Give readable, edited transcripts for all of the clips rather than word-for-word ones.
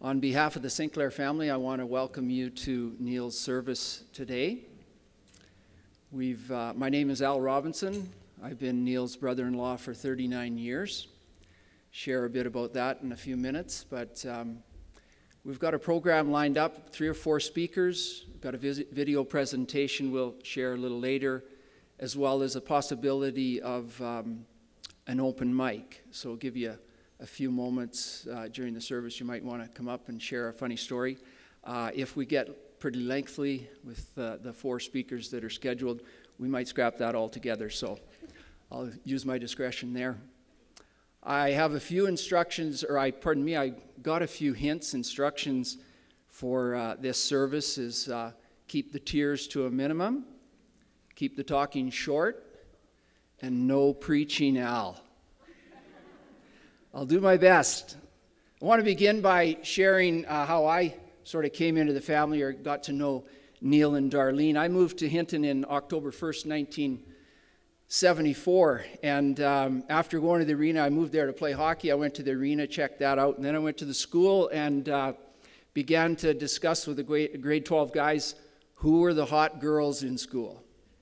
On behalf of the Sinclair family, I want to welcome you to Neil's service today. My name is Al Robertson. I've been Neil's brother-in-law for 39 years. Share a bit about that in a few minutes, but we've got a program lined up, 3 or 4 speakers. We've got a video presentation we'll share a little later, as well as a possibility of an open mic. So I'll give you a few moments during the service. You might want to come up and share a funny story. If we get pretty lengthy with the 4 speakers that are scheduled, we might scrap that altogether. So I'll use my discretion there. I have a few instructions, I got a few instructions for this service is keep the tears to a minimum, keep the talking short, and no preaching, Al. I'll do my best. I want to begin by sharing how I sort of came into the family or got to know Neil and Darlene. I moved to Hinton in October 1st, 1974, and after going to the arena, I moved there to play hockey. I went to the arena, checked that out, and then I went to the school and began to discuss with the grade 12 guys who were the hot girls in school.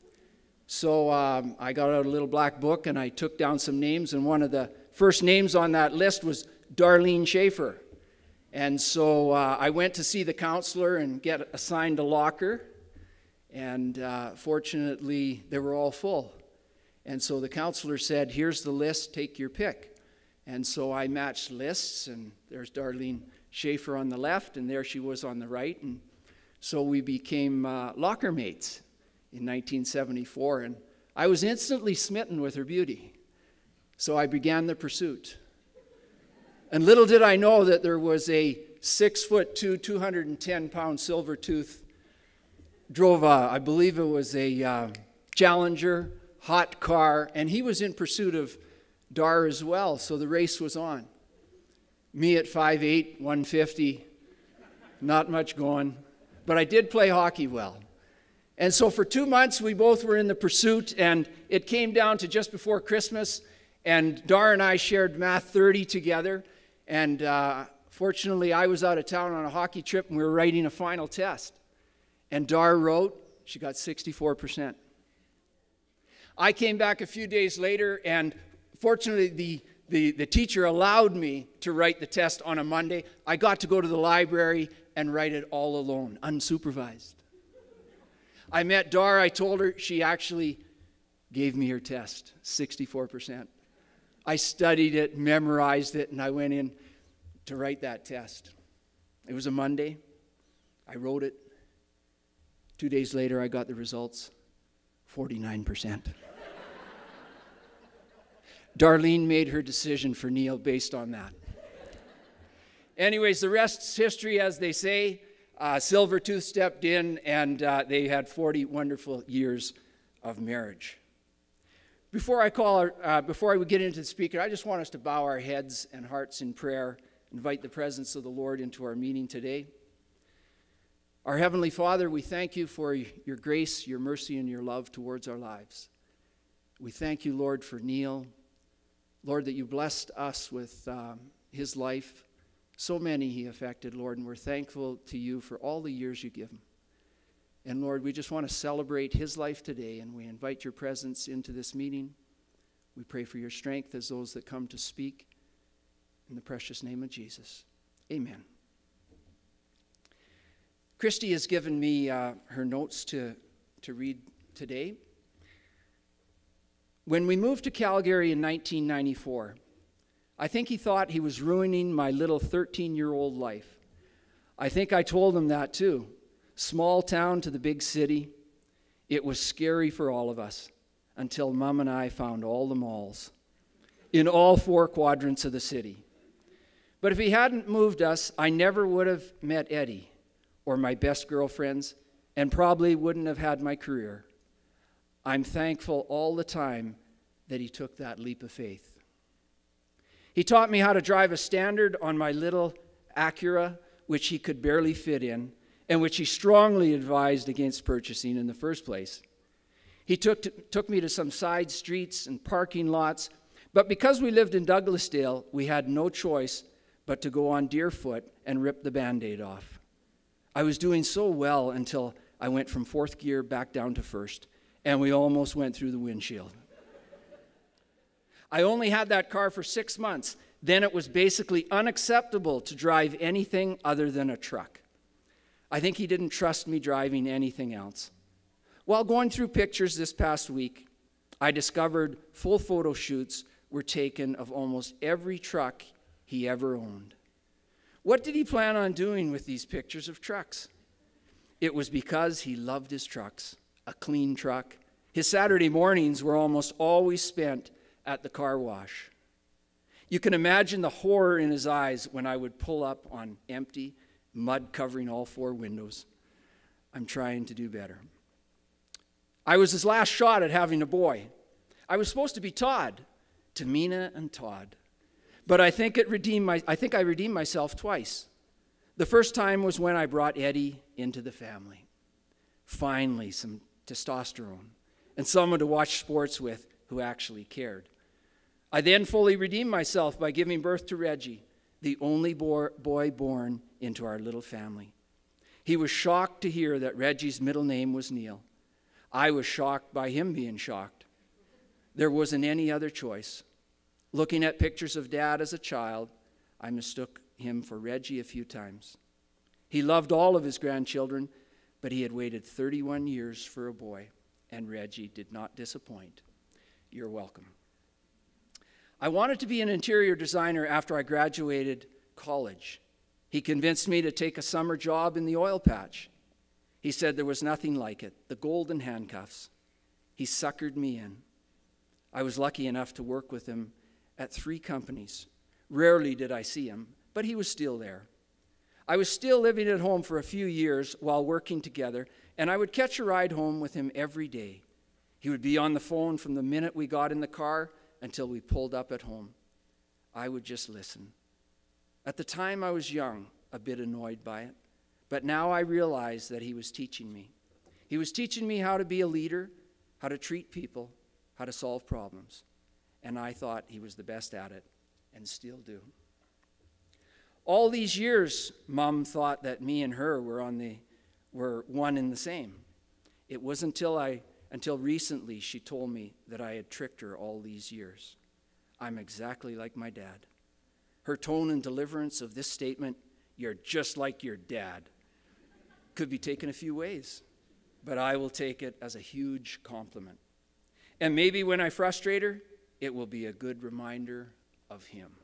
So I got out a little black book and I took down some names, and one of the first names on that list was Darlene Schaefer. And so I went to see the counselor and get assigned a locker, and fortunately they were all full. And so the counselor said, here's the list, take your pick. And so I matched lists, and there's Darlene Schaefer on the left, and there she was on the right. And so we became locker mates in 1974, and I was instantly smitten with her beauty. So I began the pursuit. And little did I know that there was a 6'2", 210-pound silver tooth, drove I believe it was a Challenger, hot car, and he was in pursuit of Dar as well, so the race was on. Me at 5'8", 150, not much going, but I did play hockey well. And so for 2 months, we both were in the pursuit, and it came down to just before Christmas, and Dar and I shared Math 30 together, and fortunately, I was out of town on a hockey trip, and we were writing a final test. And Dar wrote, she got 64%. I came back a few days later, and fortunately, the teacher allowed me to write the test on a Monday. I got to go to the library and write it all alone, unsupervised. I met Dar, I told her, she actually gave me her test, 64%. I studied it, memorized it, and I went in to write that test. It was a Monday. I wrote it. 2 days later, I got the results, 49%. Darlene made her decision for Neil based on that. Anyways, the rest's history, as they say. Silvertooth stepped in, and they had 40 wonderful years of marriage. Before I get into the speaker, I just want us to bow our heads and hearts in prayer, invite the presence of the Lord into our meeting today. Our Heavenly Father, we thank you for your grace, your mercy, and your love towards our lives. We thank you, Lord, for Neil. Lord, that you blessed us with his life. So many he affected, Lord, and we're thankful to you for all the years you give him. And Lord, we just want to celebrate his life today, and we invite your presence into this meeting. We pray for your strength as those that come to speak. In the precious name of Jesus, amen. Christy has given me her notes to read today. When we moved to Calgary in 1994, I think he thought he was ruining my little 13-year-old life. I think I told him that too. Small town to the big city. It was scary for all of us until Mom and I found all the malls in all 4 quadrants of the city. But if he hadn't moved us, I never would have met Eddie or my best girlfriends, and probably wouldn't have had my career. I'm thankful all the time that he took that leap of faith. He taught me how to drive a Standard on my little Acura, which he could barely fit in, and which he strongly advised against purchasing in the first place. He took me to some side streets and parking lots, but because we lived in Douglasdale, we had no choice but to go on Deerfoot and rip the Band-Aid off. I was doing so well until I went from fourth gear back down to first, and we almost went through the windshield. I only had that car for 6 months. Then it was basically unacceptable to drive anything other than a truck. I think he didn't trust me driving anything else. While going through pictures this past week, I discovered full photo shoots were taken of almost every truck he ever owned. What did he plan on doing with these pictures of trucks? It was because he loved his trucks, a clean truck. His Saturday mornings were almost always spent at the car wash. You can imagine the horror in his eyes when I would pull up on empty, mud covering all 4 windows. I'm trying to do better. I was his last shot at having a boy. I was supposed to be Todd, Timena and Todd. But I think I redeemed myself twice. The first time was when I brought Eddie into the family. Finally, some testosterone and someone to watch sports with who actually cared. I then fully redeemed myself by giving birth to Reggie, the only boy born into our little family. He was shocked to hear that Reggie's middle name was Neil. I was shocked by him being shocked. There wasn't any other choice. Looking at pictures of Dad as a child, I mistook him for Reggie a few times. He loved all of his grandchildren, but he had waited 31 years for a boy, and Reggie did not disappoint. You're welcome. I wanted to be an interior designer after I graduated college. He convinced me to take a summer job in the oil patch. He said there was nothing like it, the golden handcuffs. He suckered me in. I was lucky enough to work with him at 3 companies. Rarely did I see him, but he was still there. I was still living at home for a few years while working together, and I would catch a ride home with him every day. He would be on the phone from the minute we got in the car until we pulled up at home. I would just listen. At the time, I was young, a bit annoyed by it, but now I realize that he was teaching me. He was teaching me how to be a leader, how to treat people, how to solve problems, and I thought he was the best at it, and still do. All these years, Mom thought that me and her were one and the same. It was until recently she told me that I had tricked her all these years. I'm exactly like my dad. Her tone and deliverance of this statement, "You're just like your dad," could be taken a few ways, but I will take it as a huge compliment. And maybe when I frustrate her, it will be a good reminder of him.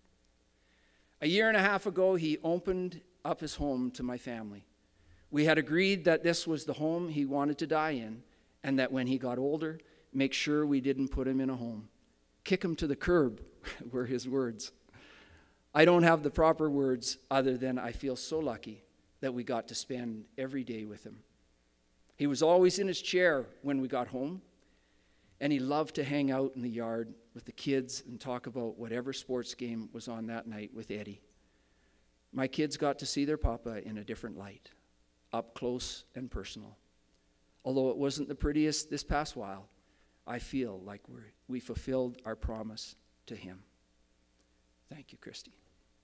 A year and a half ago, he opened up his home to my family. We had agreed that this was the home he wanted to die in, and that when he got older, make sure we didn't put him in a home. Kick him to the curb, were his words. I don't have the proper words other than I feel so lucky that we got to spend every day with him. He was always in his chair when we got home, and he loved to hang out in the yard with the kids and talk about whatever sports game was on that night with Eddie. My kids got to see their papa in a different light, up close and personal. Although it wasn't the prettiest this past while, I feel like we fulfilled our promise to him. Thank you, Christy.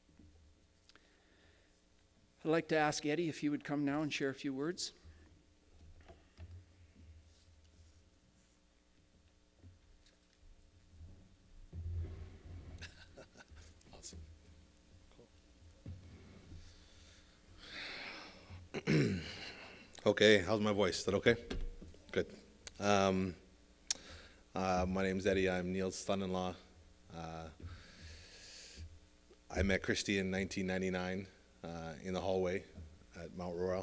I'd like to ask Eddie if he would come now and share a few words. Awesome. Cool. Okay, how's my voice? Is that okay? Good. My name's Eddie. I'm Neil's son-in-law. I met Christy in 1999 in the hallway at Mount Royal,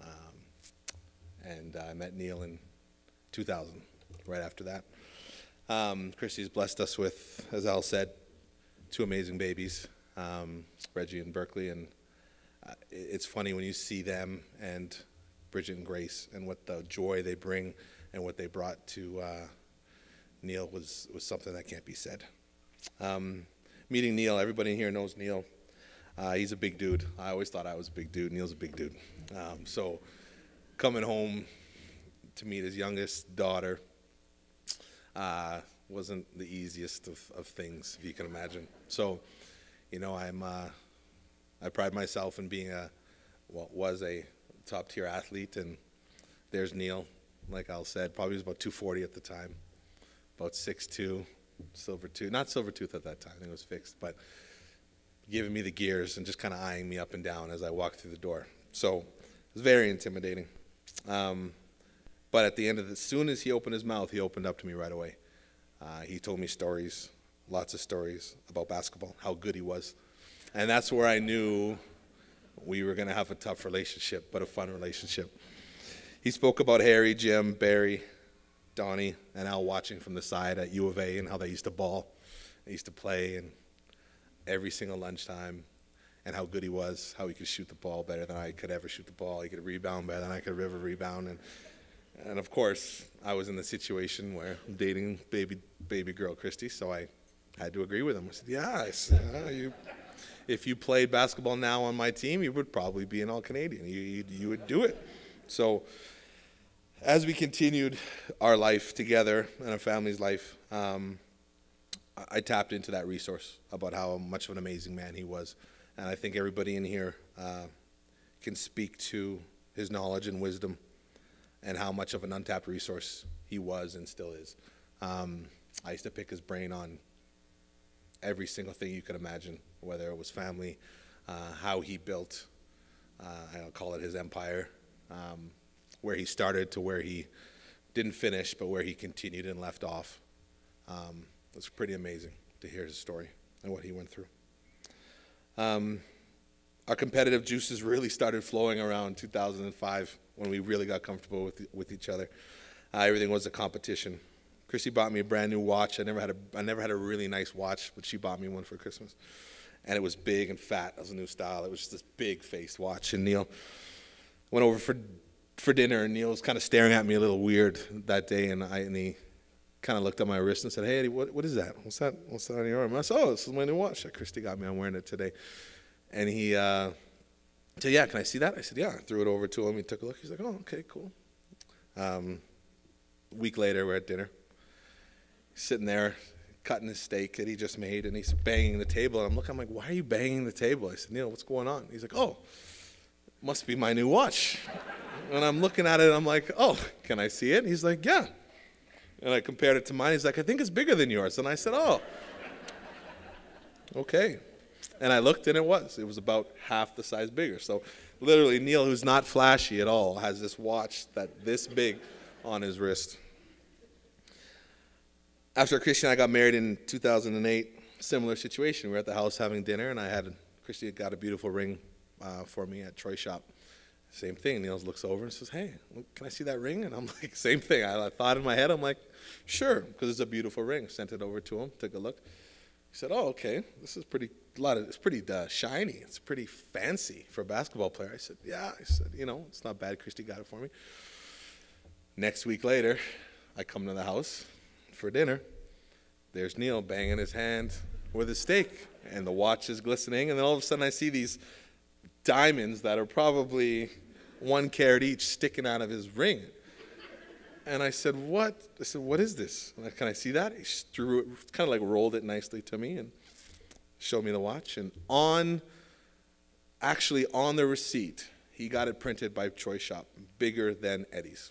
and I met Neil in 2000, right after that. Christy's blessed us with, as Al said, 2 amazing babies, Reggie and Berkeley, and it's funny when you see them and Bridget and Grace and what the joy they bring and what they brought to Neil was something that can't be said. Meeting Neil, everybody here knows Neil. He's a big dude. I always thought I was a big dude. Neil's a big dude. So coming home to meet his youngest daughter wasn't the easiest of things, if you can imagine. So, you know, I'm I pride myself in being was a top-tier athlete, and there's Neil, like Al said, probably was about 240 at the time, about 6'2", silver tooth, not silver tooth at that time, I think it was fixed, but giving me the gears and just kind of eyeing me up and down as I walked through the door. So it was very intimidating. But at the end of as soon as he opened his mouth, he opened up to me right away. He told me stories, lots of stories about basketball, how good he was. And that's where I knew we were going to have a tough relationship, but a fun relationship. He spoke about Harry, Jim, Barry, Donnie, and Al watching from the side at U of A and how they used to ball. They used to play and every single lunchtime, and how good he was, how he could shoot the ball better than I could ever shoot the ball. He could rebound better than I could ever rebound. And of course, I was in the situation where I'm dating baby girl Christy, so I had to agree with him. I said, yeah, if you played basketball now on my team, you would probably be an All-Canadian. You would do it. So as we continued our life together and our family's life, I tapped into that resource about how much of an amazing man he was. And I think everybody in here can speak to his knowledge and wisdom and how much of an untapped resource he was and still is. I used to pick his brain on every single thing you could imagine, whether it was family, how he built, I'll call it his empire, where he started to where he didn't finish, but where he continued and left off. It's pretty amazing to hear his story and what he went through. Our competitive juices really started flowing around 2005 when we really got comfortable with each other. Everything was a competition. Christy bought me a brand new watch. I never had a really nice watch, but she bought me one for Christmas. And it was big and fat. It was a new style. It was just this big-faced watch. And Neil went over for dinner, and Neil was kind of staring at me a little weird that day, and he kind of looked at my wrist and said, hey, Eddie, what is that? What's that on your arm? And I said, oh, this is my new watch that Christy got me. I'm wearing it today. And he said, yeah, can I see that? I said, yeah. I threw it over to him. He took a look. He's like, oh, okay, cool. A week later, we're at dinner. He's sitting there cutting his steak that he just made, and he's banging the table. And I'm like, why are you banging the table? I said, Neil, what's going on? He's like, oh, must be my new watch. And I'm looking at it, and I'm like, oh, can I see it? And he's like, yeah. And I compared it to mine. He's like, I think it's bigger than yours. And I said, oh, okay. And I looked, and it was about half the size bigger. So literally, Neil, who's not flashy at all, has this watch this big on his wrist. After Christy and I got married in 2008, similar situation. We were at the house having dinner, and Christy had got a beautiful ring for me at Troy Shop. Same thing. Neil looks over and says, hey, can I see that ring? And I'm like, same thing. I thought in my head, I'm like, sure, because it's a beautiful ring. Sent it over to him, took a look. He said, oh, okay, this is it's pretty shiny. It's pretty fancy for a basketball player. I said, yeah. I said, it's not bad. Christy got it for me. Next week later, I come to the house for dinner. There's Neil banging his hand with his steak, and the watch is glistening, and then all of a sudden I see these diamonds that are probably 1 carat each sticking out of his ring. And I said, what? I said, what is this? Like, can I see that? He threw it, kind of like rolled it nicely to me and showed me the watch. And actually on the receipt, he got it printed by Troy Shop, bigger than Eddie's.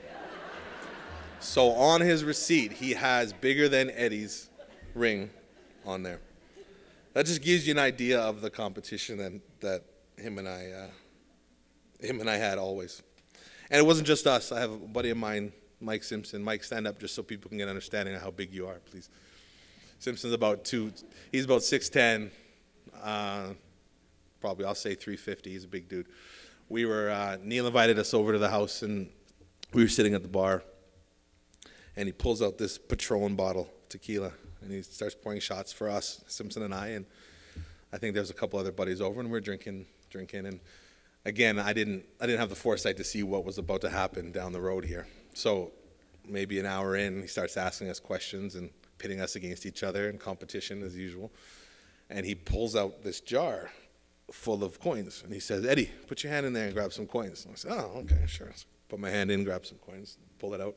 So on his receipt, he has bigger than Eddie's ring on there. That just gives you an idea of the competition that him and I had always. And it wasn't just us. I have a buddy of mine, Mike Simpson. Mike, stand up just so people can get an understanding of how big you are, please. Simpson's he's about 6'10", probably I'll say 350. He's a big dude. Neil invited us over to the house, and we were sitting at the bar, and he pulls out this Patron bottle, tequila, and he starts pouring shots for us, Simpson and I, and I think there's a couple other buddies over, and we're drinking, and again, I didn't have the foresight to see what was about to happen down the road here. So maybe an hour in, he starts asking us questions and pitting us against each other in competition as usual, and he pulls out this jar full of coins, and he says, Eddie, put your hand in there and grab some coins. And I said, oh, okay, sure. So put my hand in, grab some coins, pull it out.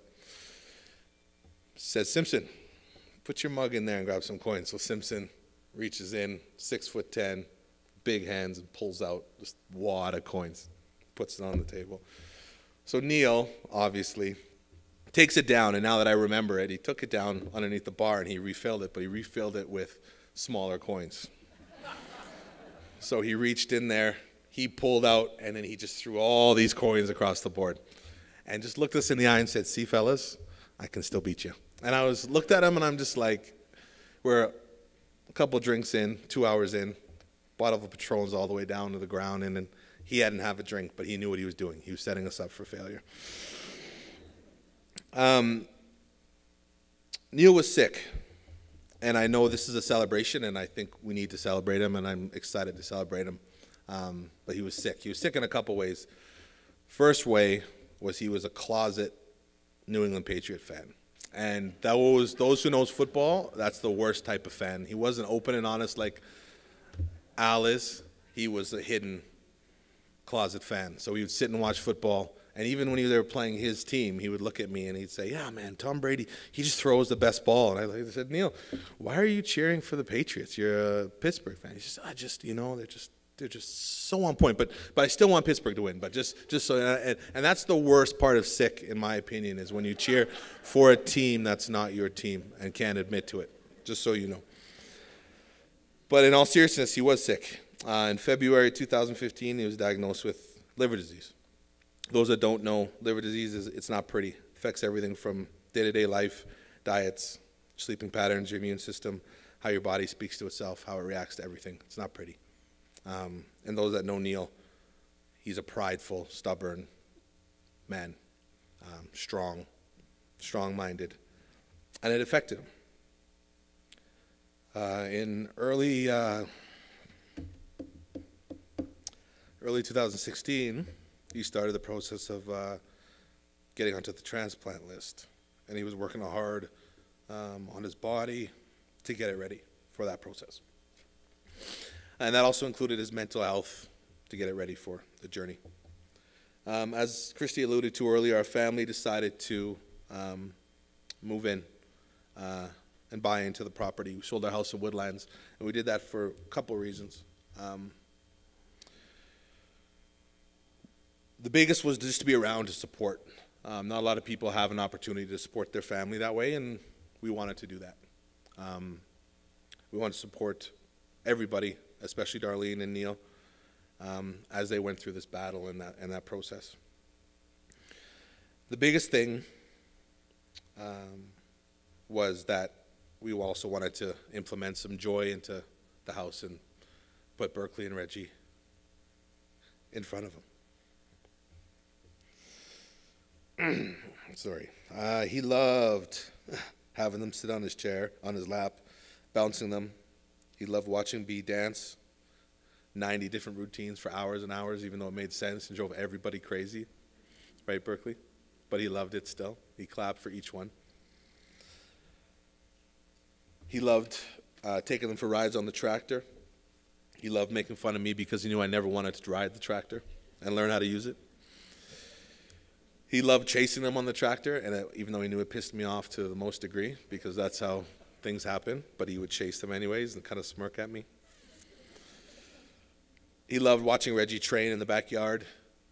Says, Simpson, put your mug in there and grab some coins. So Simpson reaches in, 6'10", big hands and pulls out just a wad of coins, puts it on the table. So Neil, obviously, takes it down, and now that I remember it, he took it down underneath the bar and he refilled it, but he refilled it with smaller coins. So he reached in there, he pulled out, and then he just threw all these coins across the board and just looked us in the eye and said, "See, fellas, I can still beat you." And I looked at him, and I'm just like, we're a couple drinks in, 2 hours in, bottle of Patrons all the way down to the ground, and then he hadn't had a drink, but he knew what he was doing. He was setting us up for failure. Neil was sick, and I know this is a celebration, and I think we need to celebrate him, and I'm excited to celebrate him. But he was sick. He was sick in a couple ways. First way was he was a closet New England Patriot fan. And those who knows football, that's the worst type of fan. He wasn't open and honest like Al is. He was a hidden closet fan. So he would sit and watch football. And even when they were playing his team, he would look at me and he'd say, "Yeah, man, Tom Brady, he just throws the best ball." And I said, "Neil, why are you cheering for the Patriots? You're a Pittsburgh fan." He says, they're just so on point. But I still want Pittsburgh to win. But just so, and that's the worst part of sick, in my opinion, is when you cheer for a team that's not your team and can't admit to it. Just so you know. But in all seriousness, he was sick. In February 2015, he was diagnosed with liver disease. Those that don't know, liver disease it's not pretty. It affects everything from day-to-day life, diets, sleeping patterns, your immune system, how your body speaks to itself, how it reacts to everything. It's not pretty. And those that know Neil, he's a prideful, stubborn man, strong-minded, and it affected him. In early 2016, he started the process of getting onto the transplant list, and he was working hard on his body to get it ready for that process. And that also included his mental health to get it ready for the journey. As Christy alluded to earlier, our family decided to move in and buy into the property. We sold our house in Woodlands, and we did that for a couple reasons. The biggest was just to be around to support. Not a lot of people have an opportunity to support their family that way, and we wanted to do that. We wanted to support everybody, especially Darlene and Neil, as they went through this battle and that process. The biggest thing was that we also wanted to implement some joy into the house and put Berkeley and Reggie in front of him. Sorry. He loved having them sit on his chair, on his lap, bouncing them. He loved watching B dance 90 different routines for hours and hours, even though it made sense and drove everybody crazy. Right, Berkeley? But he loved it still. He clapped for each one. He loved taking them for rides on the tractor. He loved making fun of me because he knew I never wanted to ride the tractor and learn how to use it. He loved chasing them on the tractor, and even though he knew it pissed me off to the most degree, because that's how things happen, but he would chase them anyways and kind of smirk at me. He loved watching Reggie train in the backyard,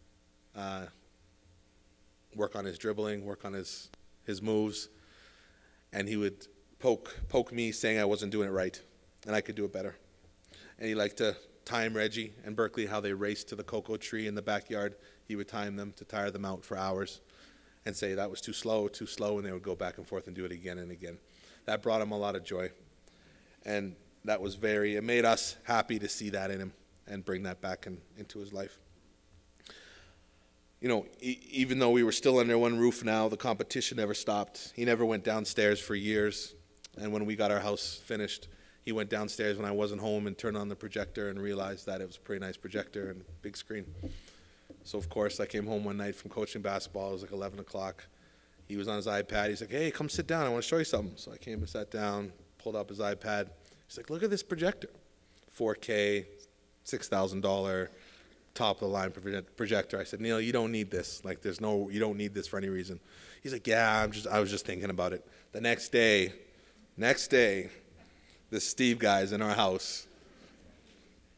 work on his dribbling, work on his moves, and he would poke me saying I wasn't doing it right and I could do it better. And he liked to time Reggie and Berkeley how they raced to the cocoa tree in the backyard. He would time them to tire them out for hours and say that was too slow, and they would go back and forth and do it again and again. That brought him a lot of joy, and it made us happy to see that in him and bring that back into his life. You know, even though we were still under one roof now, the competition never stopped. He never went downstairs for years, and when we got our house finished, he went downstairs when I wasn't home and turned on the projector and realized that it was a pretty nice projector and big screen. So, of course, I came home one night from coaching basketball. It was like 11 o'clock. He was on his iPad. He's like, "Hey, come sit down. I want to show you something." So I came and sat down, pulled up his iPad. He's like, "Look at this projector. 4K, $6,000, top-of-the-line projector." I said, "Neil, you don't need this. Like, you don't need this for any reason." He's like, "Yeah, I was just thinking about it." The next day, this Steve guy's in our house.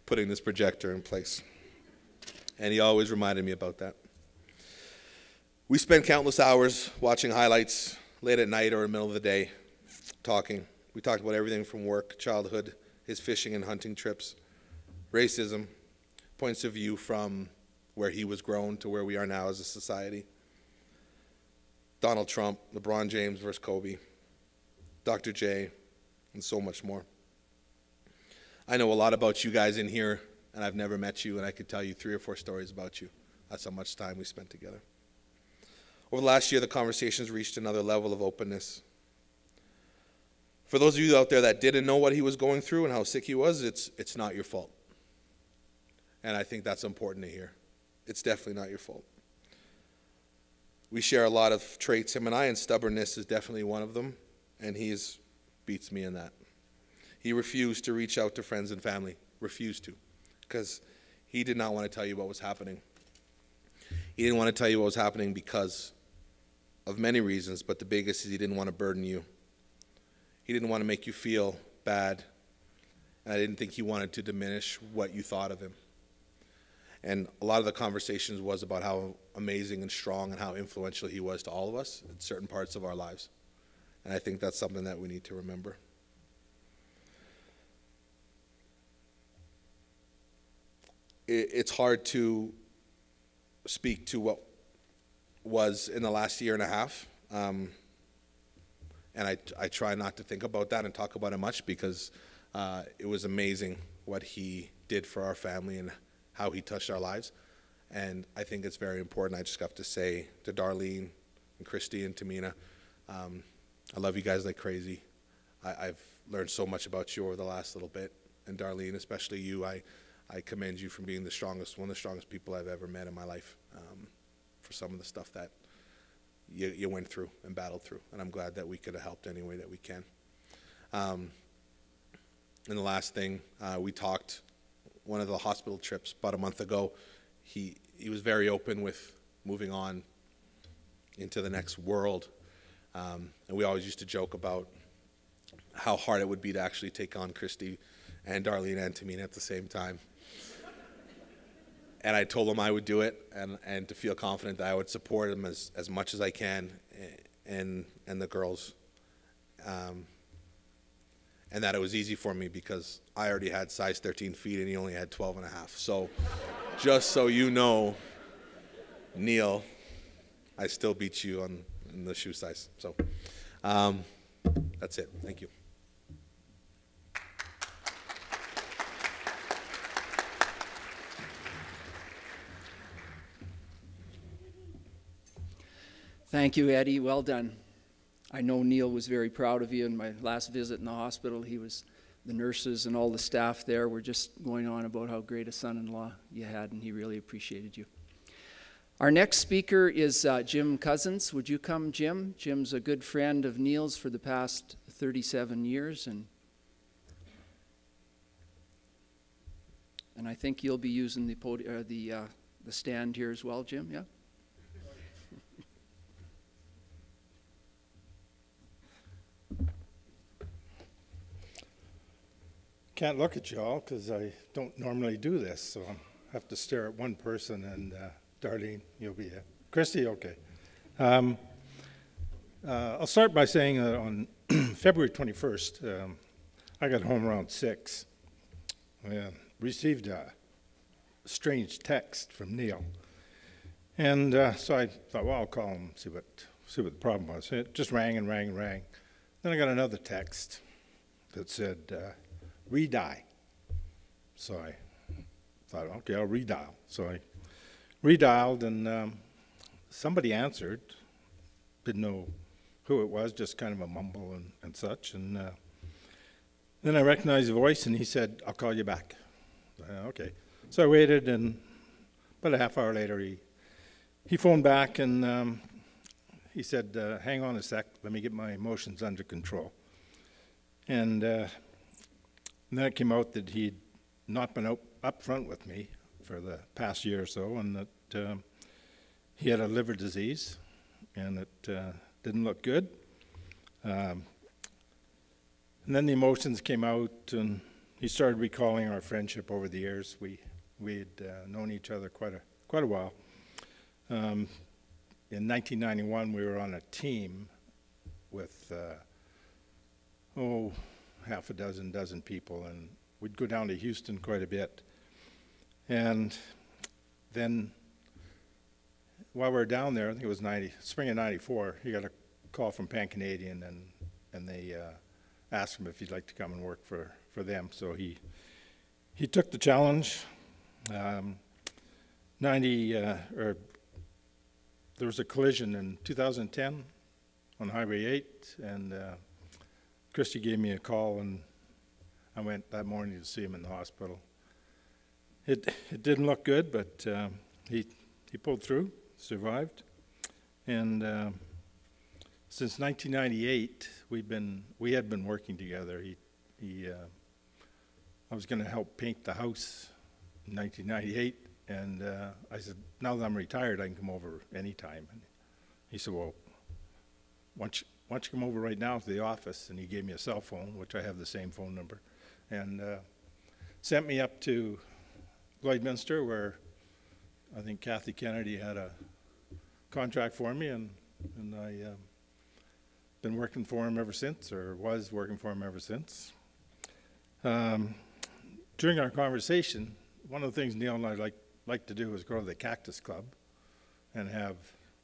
putting this projector in place. And he always reminded me about that. We spent countless hours watching highlights late at night or in the middle of the day, talking. We talked about everything from work, childhood, his fishing and hunting trips, racism, points of view from where he was grown to where we are now as a society. Donald Trump, LeBron James versus Kobe, Dr. J, and so much more. I know a lot about you guys in here, and I've never met you, and I could tell you 3 or 4 stories about you. That's how much time we spent together. Over the last year, the conversations reached another level of openness. For those of you out there that didn't know what he was going through and how sick he was, it's not your fault. And I think that's important to hear. It's definitely not your fault. We share a lot of traits, him and I, and stubbornness is definitely one of them, and he beats me in that. He refused to reach out to friends and family, refused to, because he did not want to tell you what was happening. He didn't want to tell you what was happening because of many reasons, but the biggest is he didn't want to burden you. He didn't want to make you feel bad, and I didn't think he wanted to diminish what you thought of him. And a lot of the conversations was about how amazing and strong and how influential he was to all of us in certain parts of our lives. And I think that's something that we need to remember. It's hard to speak to what was in the last year and a half. And I try not to think about that and talk about it much because it was amazing what he did for our family and how he touched our lives. And I think it's very important. I just have to say to Darlene and Christy and Timena, I love you guys like crazy. I've learned so much about you over the last little bit. And Darlene, especially you, I commend you for being one of the strongest people I've ever met in my life, for some of the stuff that you went through and battled through. And I'm glad that we could have helped any way that we can. And the last thing, we talked one of the hospital trips about a month ago. He was very open with moving on into the next world. And we always used to joke about how hard it would be to actually take on Christy and Darlene and Timena at the same time. And I told him I would do it, and to feel confident that I would support him as much as I can, and the girls. And that it was easy for me because I already had size 13 feet and he only had 12 and a half. So just so you know, Neil, I still beat you in the shoe size. So that's it. Thank you. Thank you, Eddie. Well done. I know Neil was very proud of you. In my last visit in the hospital, the nurses and all the staff there were just going on about how great a son-in-law you had, and he really appreciated you. Our next speaker is Jim Cousins. Would you come, Jim? Jim's a good friend of Neil's for the past 37 years, and I think you'll be using the stand here as well, Jim, yeah? Can't look at y'all because I don't normally do this, so I have to stare at one person, and Darlene, you'll be here. Christy, okay. I'll start by saying that on February 21st, I got home around 6 and received a strange text from Neil. And so I thought, well, I'll call him, see what the problem was. It just rang and rang and rang. Then I got another text that said, redial. So I thought, okay, I'll redial. So I redialed, and somebody answered. Didn't know who it was, just kind of a mumble and such. And then I recognized the voice, and he said, I'll call you back. Okay. So I waited, and about a half hour later, he phoned back, and he said, hang on a sec, let me get my emotions under control. And then it came out that he'd not been up front with me for the past year or so, and that he had a liver disease, and it didn't look good. And then the emotions came out, and he started recalling our friendship over the years. We had known each other quite a while. In 1991, we were on a team with half a dozen people, and we'd go down to Houston quite a bit. And then while we were down there, I think it was spring of '94, he got a call from Pan Canadian, and they asked him if he'd like to come and work for them. So he took the challenge. There was a collision in 2010 on Highway 8, and Christy gave me a call, and I went that morning to see him in the hospital. It didn't look good, but he pulled through, survived, and since 1998 we had been working together. I was going to help paint the house in 1998, and I said, now that I'm retired, I can come over anytime. And he said, well, why don't you come over right now to the office? And he gave me a cell phone, which I have the same phone number, and sent me up to Lloydminster, where I think Kathy Kennedy had a contract for me, and I been working for him ever since, or was working for him ever since. During our conversation, one of the things Neil and I like to do is go to the Cactus Club and have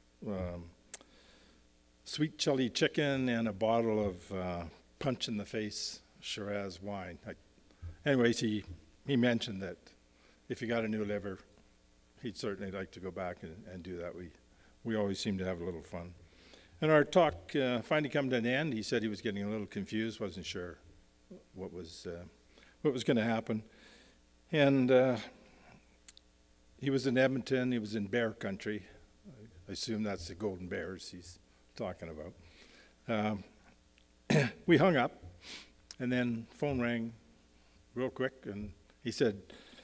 sweet chili chicken and a bottle of punch in the face Shiraz wine. Anyways, he mentioned that if he got a new liver, he'd certainly like to go back and do that. We always seem to have a little fun. And our talk finally come to an end. He said he was getting a little confused, wasn't sure what was going to happen. And he was in Edmonton. He was in bear country. I assume that's the golden bears he's talking about. We hung up, and then phone rang real quick, and he said,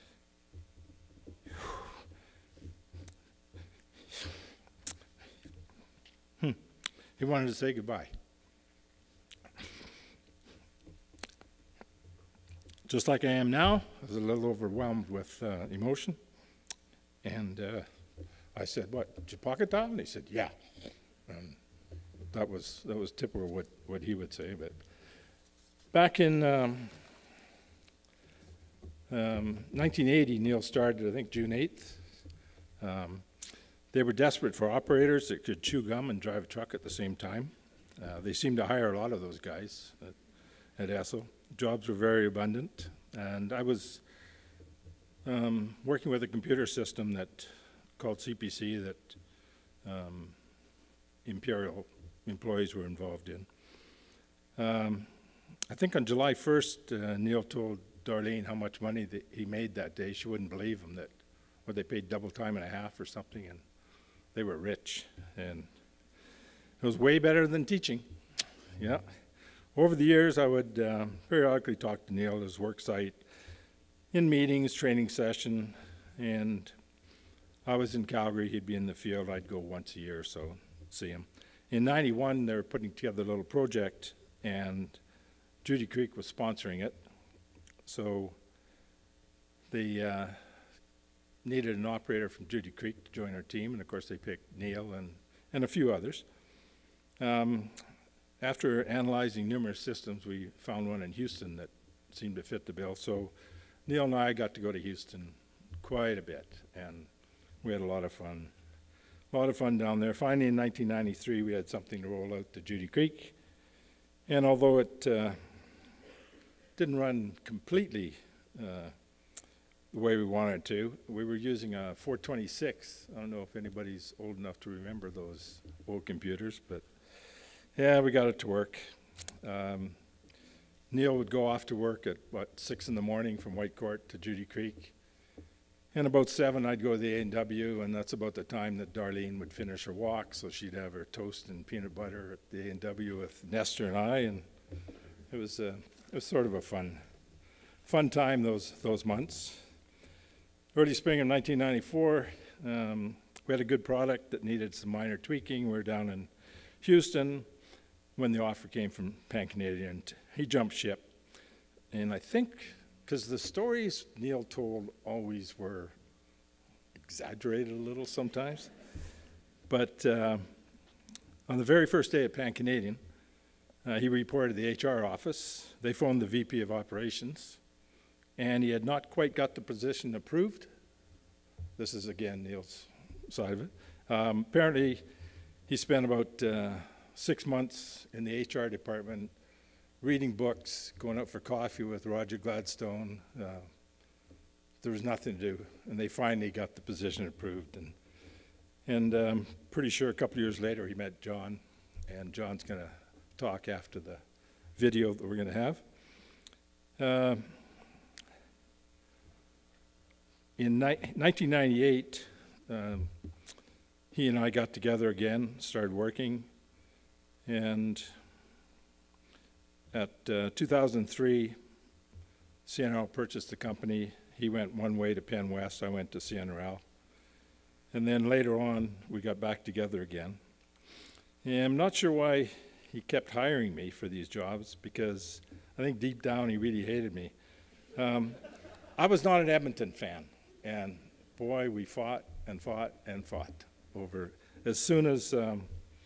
he wanted to say goodbye. Just like I am now, I was a little overwhelmed with emotion. And I said, what, did you pocket dial? And he said, yeah. And that was typical what he would say. But back in 1980, Neil started, I think, June 8th. They were desperate for operators that could chew gum and drive a truck at the same time. They seemed to hire a lot of those guys at Cecil. Jobs were very abundant, and I was working with a computer system that called CPC that Imperial employees were involved in. I think on July 1st, Neil told Darlene how much money that he made that day. She wouldn't believe him, that they paid double time and a half or something, and they were rich, and it was way better than teaching. Yeah. Over the years, I would periodically talk to Neil at his work site, in meetings, training session, and I was in Calgary, he'd be in the field. I'd go once a year or so, see him. In '91, they were putting together a little project, and Judy Creek was sponsoring it, so they needed an operator from Judy Creek to join our team, and of course they picked Neil and a few others. After analyzing numerous systems, we found one in Houston that seemed to fit the bill. So Neil and I got to go to Houston quite a bit, and we had a lot of fun. A lot of fun down there. Finally, in 1993, we had something to roll out to Judy Creek. And although it didn't run completely the way we wanted to, we were using a 426. I don't know if anybody's old enough to remember those old computers, but yeah, we got it to work. Neil would go off to work at, 6 in the morning from Whitecourt to Judy Creek. And about 7, I'd go to the A&W, and that's about the time that Darlene would finish her walk, so she'd have her toast and peanut butter at the A&W with Nestor and I, and it was sort of a fun time those months. Early spring of 1994, we had a good product that needed some minor tweaking. We were down in Houston when the offer came from Pan Canadian. He jumped ship, and I think because the stories Neil told always were exaggerated a little sometimes. But on the very first day at Pan-Canadian, he reported to the HR office. They phoned the VP of Operations, and he had not quite got the position approved. This is, again, Neil's side of it. Apparently, he spent about 6 months in the HR department reading books, going out for coffee with Roger Gladstone. There was nothing to do, and they finally got the position approved. And pretty sure a couple years later he met John, and John's going to talk after the video that we're going to have. In 1998, he and I got together again, started working, and at 2003, CNRL purchased the company. He went one way to Penn West, I went to CNRL. And then later on, we got back together again. And I'm not sure why he kept hiring me for these jobs, because I think deep down he really hated me. I was not an Edmonton fan, and boy, we fought and fought and fought over. As soon as the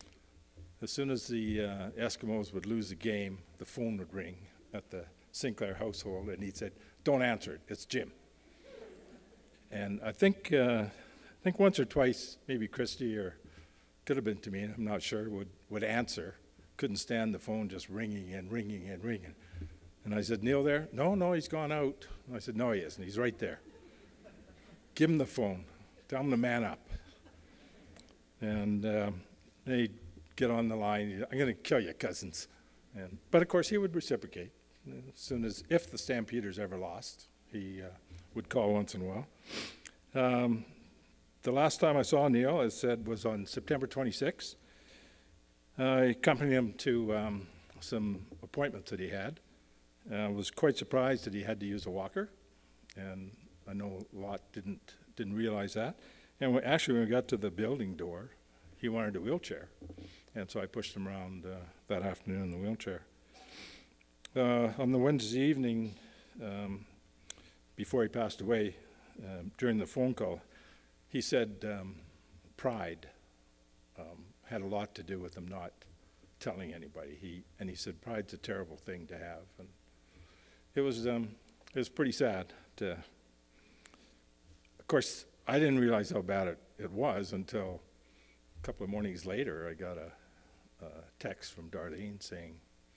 Eskimos would lose a game, the phone would ring at the Sinclair household, and he'd said, "Don't answer it, it's Jim." And I think once or twice, maybe Christy or could have been Timena, I'm not sure, would answer. Couldn't stand the phone just ringing and ringing and ringing. And I said, "Neil there?" No, he's gone out. And I said, "No, he isn't. He's right there. Give him the phone. Tell him to man up." And they'd get on the line. "I'm going to kill you, cousins." But of course, he would reciprocate. As soon as, if the Stampeders ever lost, he would call once in a while. The last time I saw Neil, as said, was on September 26th. I accompanied him to some appointments that he had. I was quite surprised that he had to use a walker, and I know a lot didn't realize that. And actually, when we got to the building door, he wanted a wheelchair, and so I pushed him around that afternoon in the wheelchair. On the Wednesday evening, before he passed away, during the phone call, he said pride had a lot to do with him not telling anybody. He said pride's a terrible thing to have, and it was pretty sad. Of course, I didn't realize how bad it was until a couple of mornings later. I got a text from Darlene saying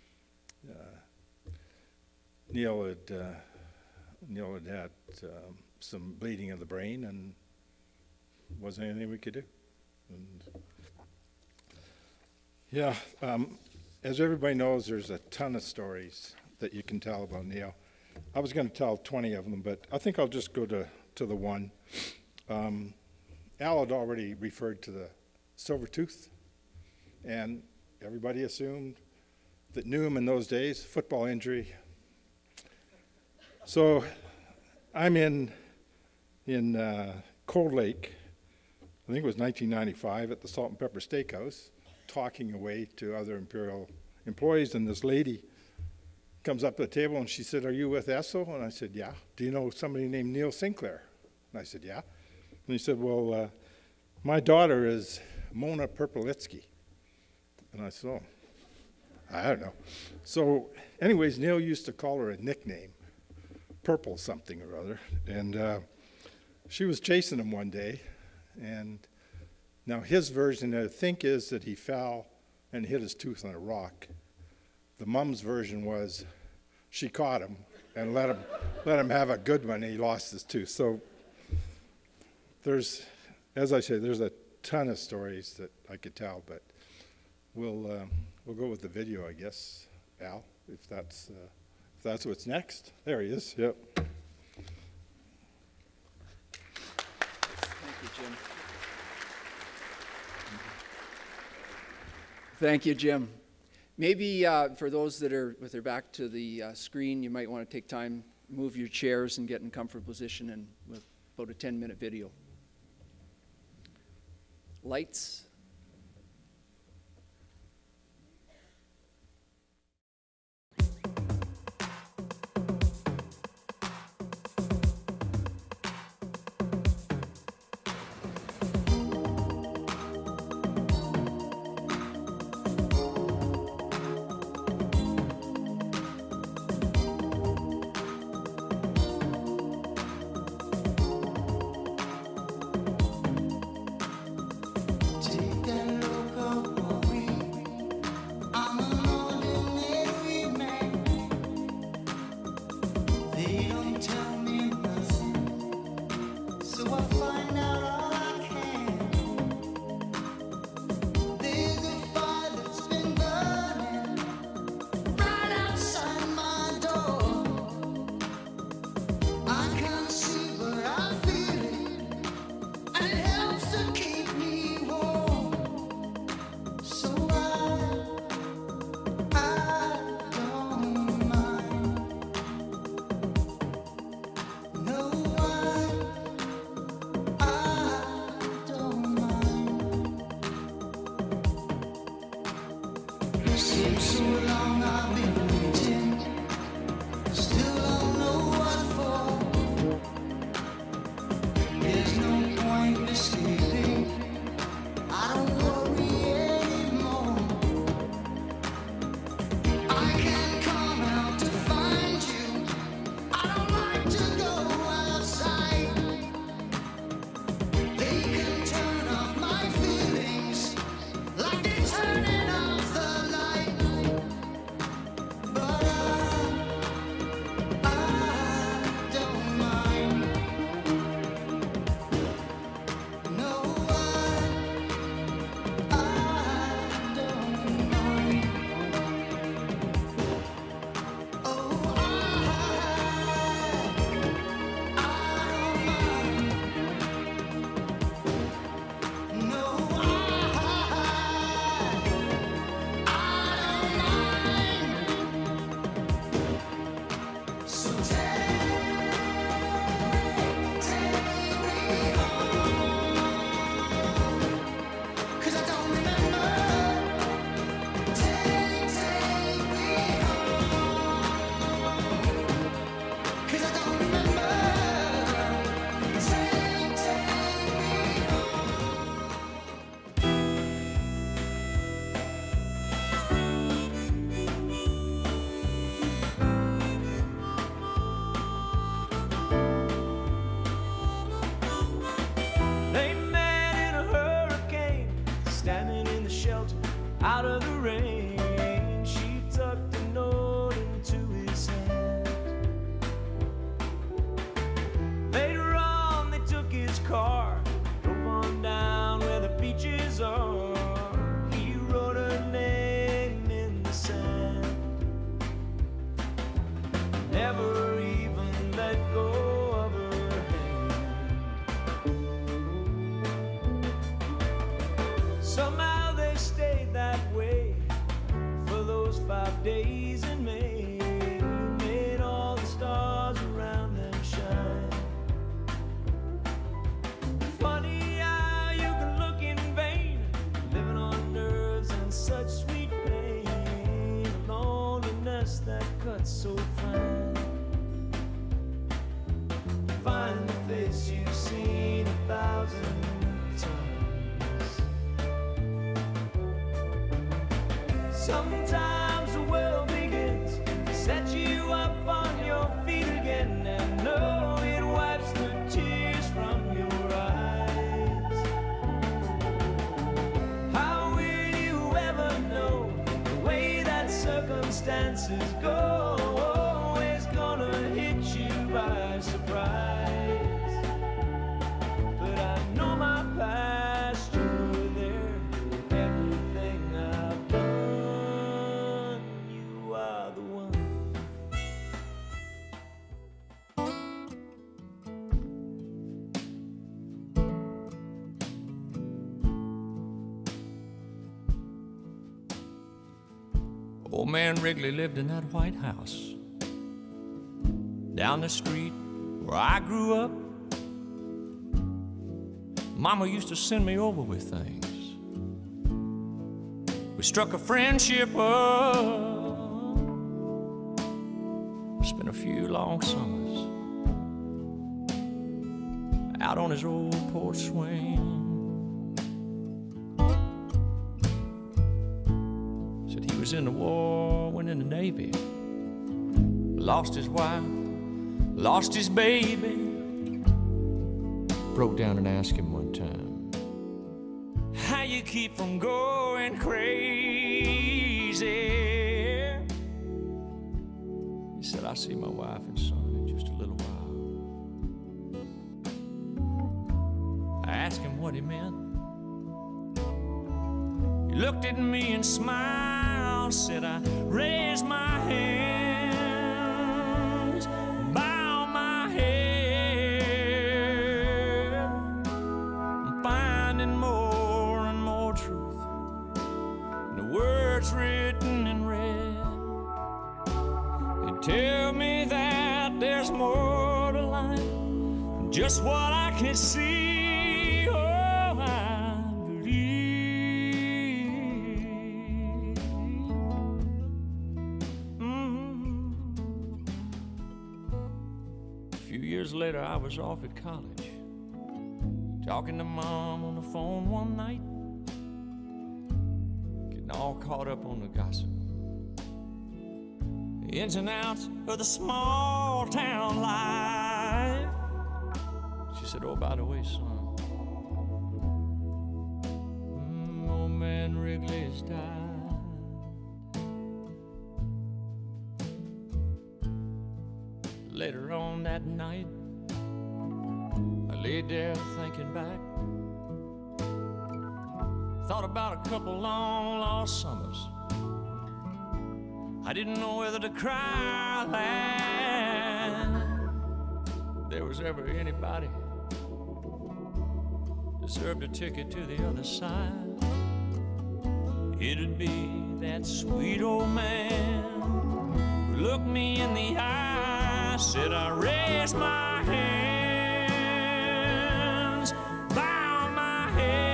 Neil had some bleeding of the brain, and wasn't anything we could do. And yeah, as everybody knows, there's a ton of stories that you can tell about Neil. I was going to tell 20 of them, but I think I'll just go to the one. Al had already referred to the silver tooth, and everybody assumed that knew him in those days, football injury. So I'm in Cold Lake, I think it was 1995, at the Salt and Pepper Steakhouse, talking away to other Imperial employees, and this lady comes up to the table and she said, "Are you with Esso?" And I said, "Yeah." "Do you know somebody named Neil Sinclair?" And I said, "Yeah." And he said, "Well, my daughter is Mona Perpelitsky." And I said, "Oh, I don't know." So anyways, Neil used to call her a nickname, Purple something or other. And she was chasing him one day. And now his version, I think, is that he fell and hit his tooth on a rock. The mom's version was she caught him and let him have a good one, and he lost his tooth. So there's, as I say, there's a ton of stories that I could tell, but we'll go with the video, I guess, Al, if that's what's next. There he is. Yep. Thank you, Jim. Thank you, Jim. Maybe for those that are with their back to the screen, you might want to take time, move your chairs and get in comfortable position, and with about a 10-minute video. Lights. out of the rain. She tucked a note into his hand. Later on they took his car, drove on down where the beaches are. He wrote her name in the sand, never even let go of her hand. Somehow they stayed that way for those 5 days in May. Made all the stars around them shine. Funny how you can look in vain, living on nerves and such sweet pain. A loneliness that cuts so fine. Find the face you've seen 1,000 times. Sometimes the world begins to set you up on your feet again, and no, it wipes the tears from your eyes. How will you ever know the way that circumstances go? Always gonna hit you by surprise. But I know my past, you're there. Everything I've done, you are the one. Old man Wrigley lived in that white house down the street where I grew up. Mama used to send me over with things. We struck a friendship up, spent a few long summers out on his old porch swing. Said he was in the war, went in the Navy, lost his wife, lost his baby. Broke down and asked him one time, how you keep from going crazy? He said, I'll see my wife and son in just a little while. asked him what he meant. He looked at me and smiled, said, I raised my hands, bow my head. I'm finding more and more truth in the words written in red. They tell me that there's more to life than just what I can see. Later, I was off at college, talking to Mom on the phone one night, getting all caught up on the gossip, the ins and outs of the small town life. She said, oh, by the way, son, old man Wrigley's died. Later on that night, I laid there thinking back. Thought about a couple long lost summers. I didn't know whether to cry or laugh. If there was ever anybody deserved a ticket to the other side, it'd be that sweet old man who looked me in the eye, said, I raised my hands, bow my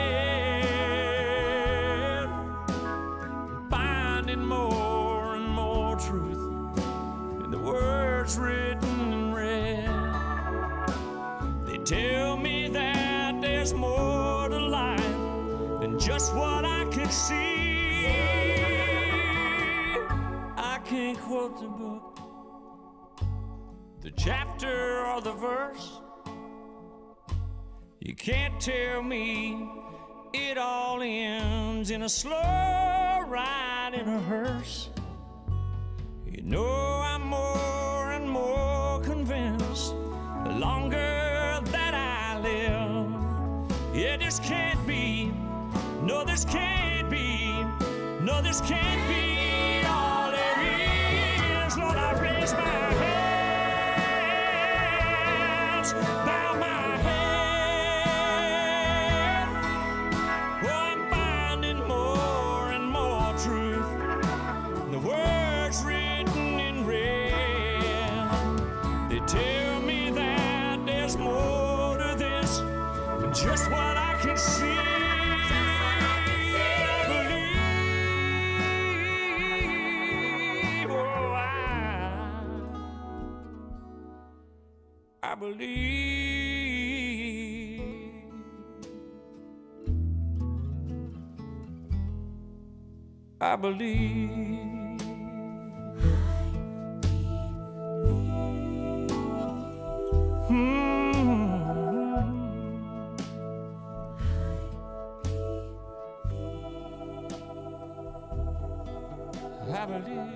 head, finding more and more truth in the words written in red. They tell me that there's more to life than just what I can see. I can't quote the book, the chapter or the verse. You can't tell me it all ends in a slow ride in a hearse. You know I'm more and more convinced the longer that I live. Yeah, this can't be, no, this can't be, no, this can't be all there is. Lord, I raise my hands, bow my head. Oh, I'm finding more and more truth in the words written in red. They tell me that there's more to this than just what I can see. I believe. I believe. I believe.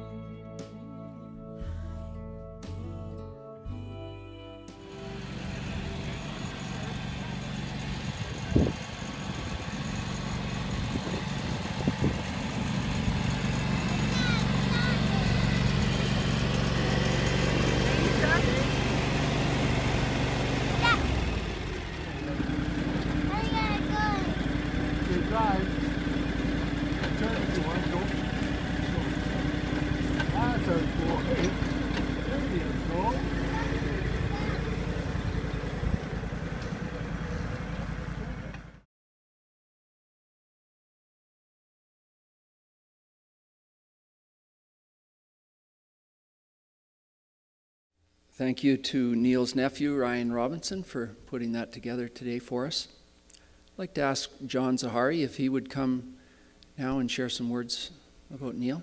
Thank you to Neil's nephew, Ryan Robertson, for putting that together today for us. I'd like to ask John Zahari if he would come now and share some words about Neil.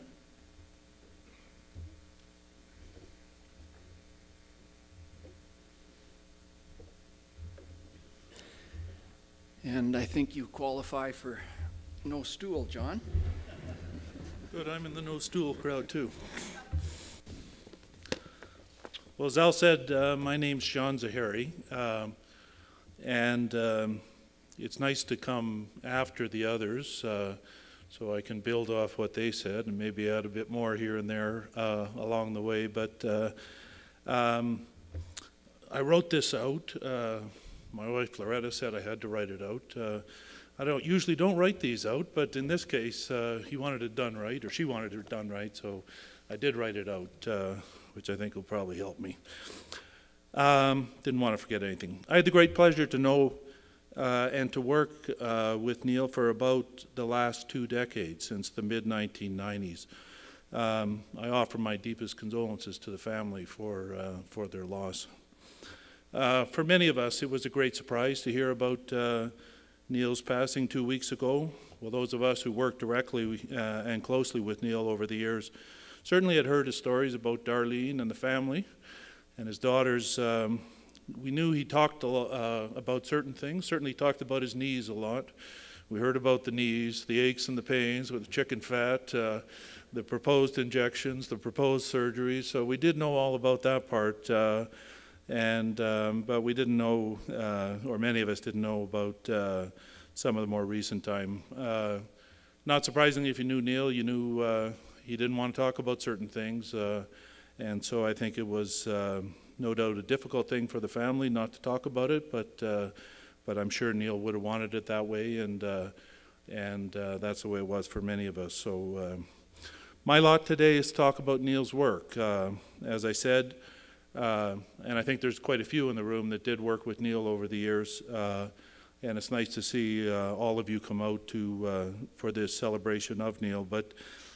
And I think you qualify for no stool, John. Good, I'm in the no stool crowd too. Well, as Al said, my name's John Zahari. it's nice to come after the others, so I can build off what they said and maybe add a bit more here and there along the way. But I wrote this out. My wife Loretta said I had to write it out. I usually don't write these out, but in this case, he wanted it done right, or she wanted it done right, so I did write it out, which I think will probably help me. Didn't want to forget anything. I had the great pleasure to know and to work with Neil for about the last 2 decades, since the mid-1990s. I offer my deepest condolences to the family for their loss. For many of us, it was a great surprise to hear about Neil's passing 2 weeks ago. Well, those of us who worked directly and closely with Neil over the years certainly had heard his stories about Darlene and the family and his daughters. We knew he talked about certain things, certainly talked about his knees a lot. We heard about the knees, the aches and the pains with the chicken fat, the proposed injections, the proposed surgeries. So we did know all about that part. But we didn't know, or many of us didn't know about some of the more recent time. Not surprisingly, if you knew Neil, you knew he didn't want to talk about certain things. And so I think it was no doubt a difficult thing for the family not to talk about it, but I'm sure Neil would have wanted it that way, and that's the way it was for many of us. So my lot today is to talk about Neil's work. As I said, and I think there's quite a few in the room that did work with Neil over the years, and it's nice to see all of you come out for this celebration of Neil. But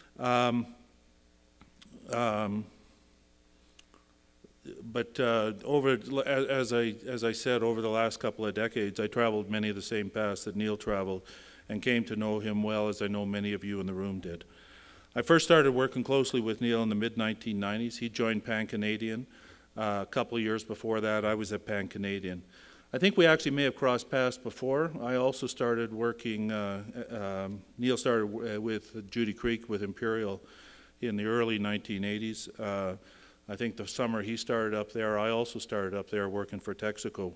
as I said, over the last couple of decades, I traveled many of the same paths that Neil traveled, and came to know him well, as I know many of you in the room did. I first started working closely with Neil in the mid-1990s. He joined Pan-Canadian. A couple of years before that, I was at Pan-Canadian. I think we actually may have crossed paths before. I also started working, Neil started with Judy Creek with Imperial in the early 1980s. I think the summer he started up there, I also started up there working for Texaco.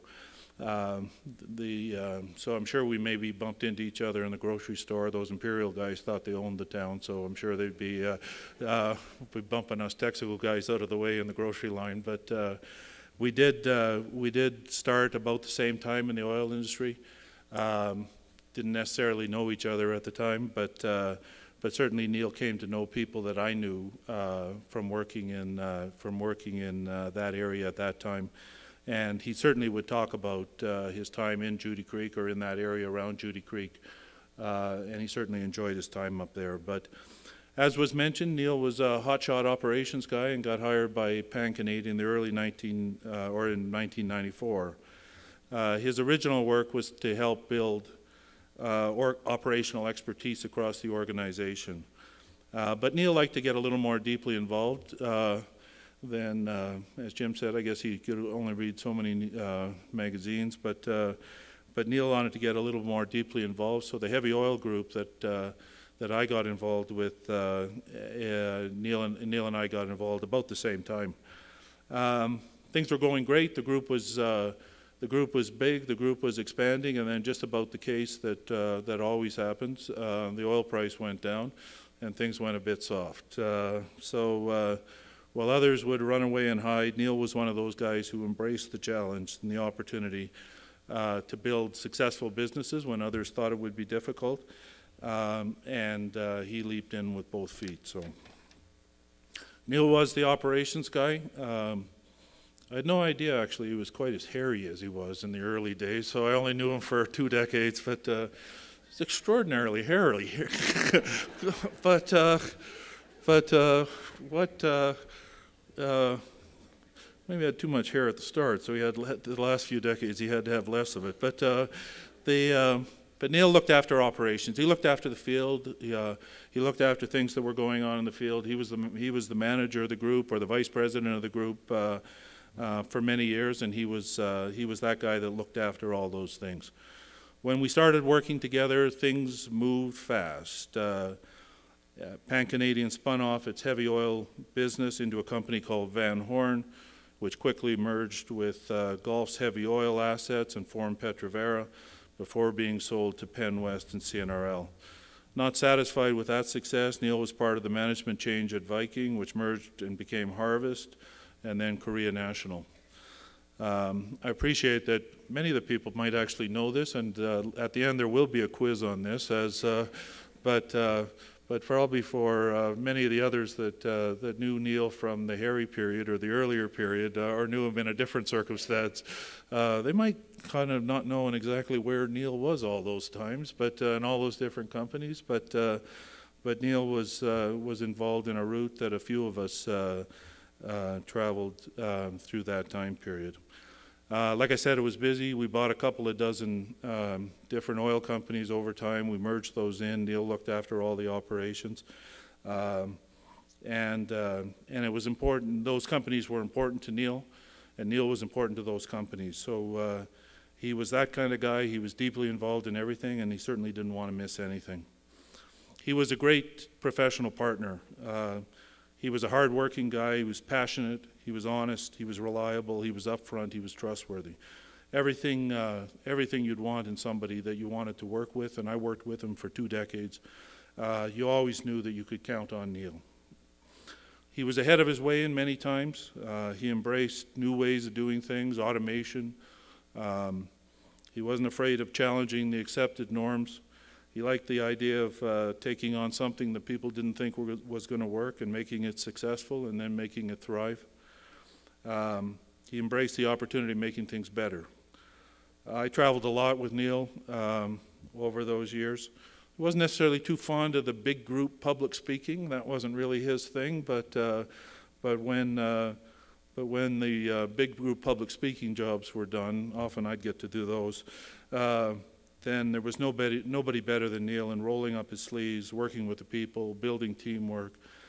So I'm sure we maybe bumped into each other in the grocery store. Those Imperial guys thought they owned the town, so I'm sure they'd be bumping us Texaco guys out of the way in the grocery line. But we did start about the same time in the oil industry. Didn't necessarily know each other at the time, but certainly Neil came to know people that I knew from working in that area at that time. And he certainly would talk about his time in Judy Creek, or in that area around Judy Creek, and he certainly enjoyed his time up there. But as was mentioned, Neil was a hotshot operations guy and got hired by Pan-Canadian in the early in 1994. His original work was to help build operational expertise across the organization. But Neil liked to get a little more deeply involved. Then, as Jim said, I guess he could only read so many magazines, but Neil wanted to get a little more deeply involved. So the heavy oil group that I got involved with, Neil and I got involved about the same time. Things were going great. The group was big. The group was expanding, and then just about the case that always happens, the oil price went down, and things went a bit soft. While others would run away and hide, Neil was one of those guys who embraced the challenge and the opportunity to build successful businesses when others thought it would be difficult, and he leaped in with both feet. So Neil was the operations guy. I had no idea, actually, he was quite as hairy as he was in the early days, so I only knew him for 2 decades, but he's extraordinarily hairy. Maybe he had too much hair at the start, so he had the last few decades he had to have less of it. But Neil looked after operations. He looked after the field. He looked after things that were going on in the field. He was the manager of the group, or the vice president of the group for many years, and he was that guy that looked after all those things. When we started working together, things moved fast. Pan-Canadian spun off its heavy oil business into a company called Van Horn. which quickly merged with Gulf's heavy oil assets and formed Petrovera before being sold to Penn West and CNRL. Not satisfied with that success, Neil was part of the management change at Viking, which merged and became Harvest, and then Korea National. I appreciate that many of the people might actually know this, and at the end there will be a quiz on this, but probably for many of the others that knew Neil from the Harry period or the earlier period, or knew him in a different circumstance, they might kind of not know exactly where Neil was all those times, but in all those different companies. But Neil was involved in a route that a few of us traveled through that time period. Like I said, it was busy. We bought a couple of dozen different oil companies over time. We merged those in. Neil looked after all the operations. And it was important. Those companies were important to Neil, and Neil was important to those companies. So he was that kind of guy. He was deeply involved in everything, and he certainly didn't want to miss anything. He was a great professional partner. He was a hard-working guy. He was passionate. He was honest. He was reliable. He was upfront. He was trustworthy. Everything you'd want in somebody that you wanted to work with, and I worked with him for 2 decades. You always knew that you could count on Neil. He was ahead of his way in many times. He embraced new ways of doing things, automation. He wasn't afraid of challenging the accepted norms. He liked the idea of taking on something that people didn't think was going to work and making it successful and then making it thrive. He embraced the opportunity of making things better. I traveled a lot with Neil over those years. He wasn't necessarily too fond of the big group public speaking. That wasn't really his thing, but when the big group public speaking jobs were done, often I'd get to do those, then there was nobody better than Neil in rolling up his sleeves, working with the people, building teamwork,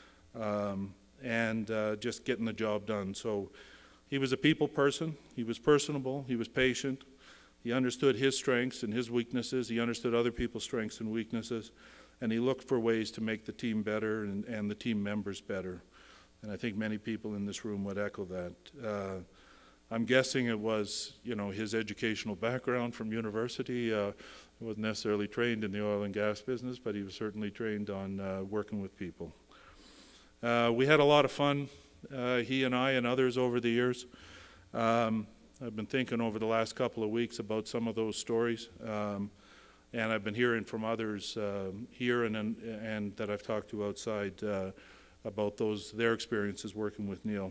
and just getting the job done. So he was a people person. He was personable. He was patient. He understood his strengths and his weaknesses. He understood other people's strengths and weaknesses. And he looked for ways to make the team better and the team members better. And I think many people in this room would echo that. I'm guessing it was, his educational background from university. He wasn't necessarily trained in the oil and gas business, but he was certainly trained on working with people. We had a lot of fun, he and I and others over the years. I've been thinking over the last couple of weeks about some of those stories, and I've been hearing from others here and that I've talked to outside about their experiences working with Neil.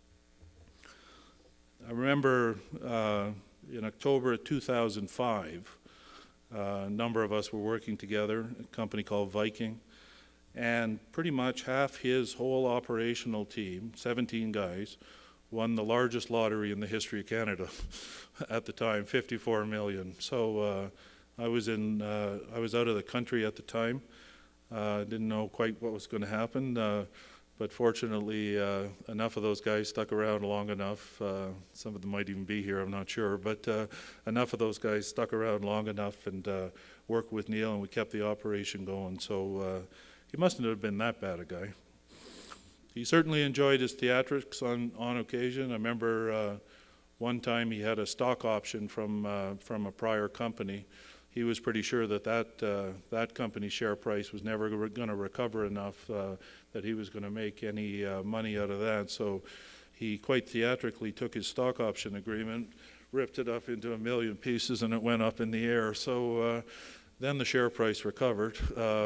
I remember in October of 2005, a number of us were working together, a company called Viking, and pretty much half his whole operational team, 17 guys, won the largest lottery in the history of Canada at the time, 54 million. So I was out of the country at the time. Didn't know quite what was going to happen. But fortunately, enough of those guys stuck around long enough. Some of them might even be here, I'm not sure. But enough of those guys stuck around long enough and worked with Neil, and we kept the operation going. So he mustn't have been that bad a guy. He certainly enjoyed his theatrics on occasion. I remember one time he had a stock option from a prior company. He was pretty sure that company's share price was never going to recover enough that he was going to make any money out of that. So he quite theatrically took his stock option agreement, ripped it up into 1 million pieces, and it went up in the air. So then the share price recovered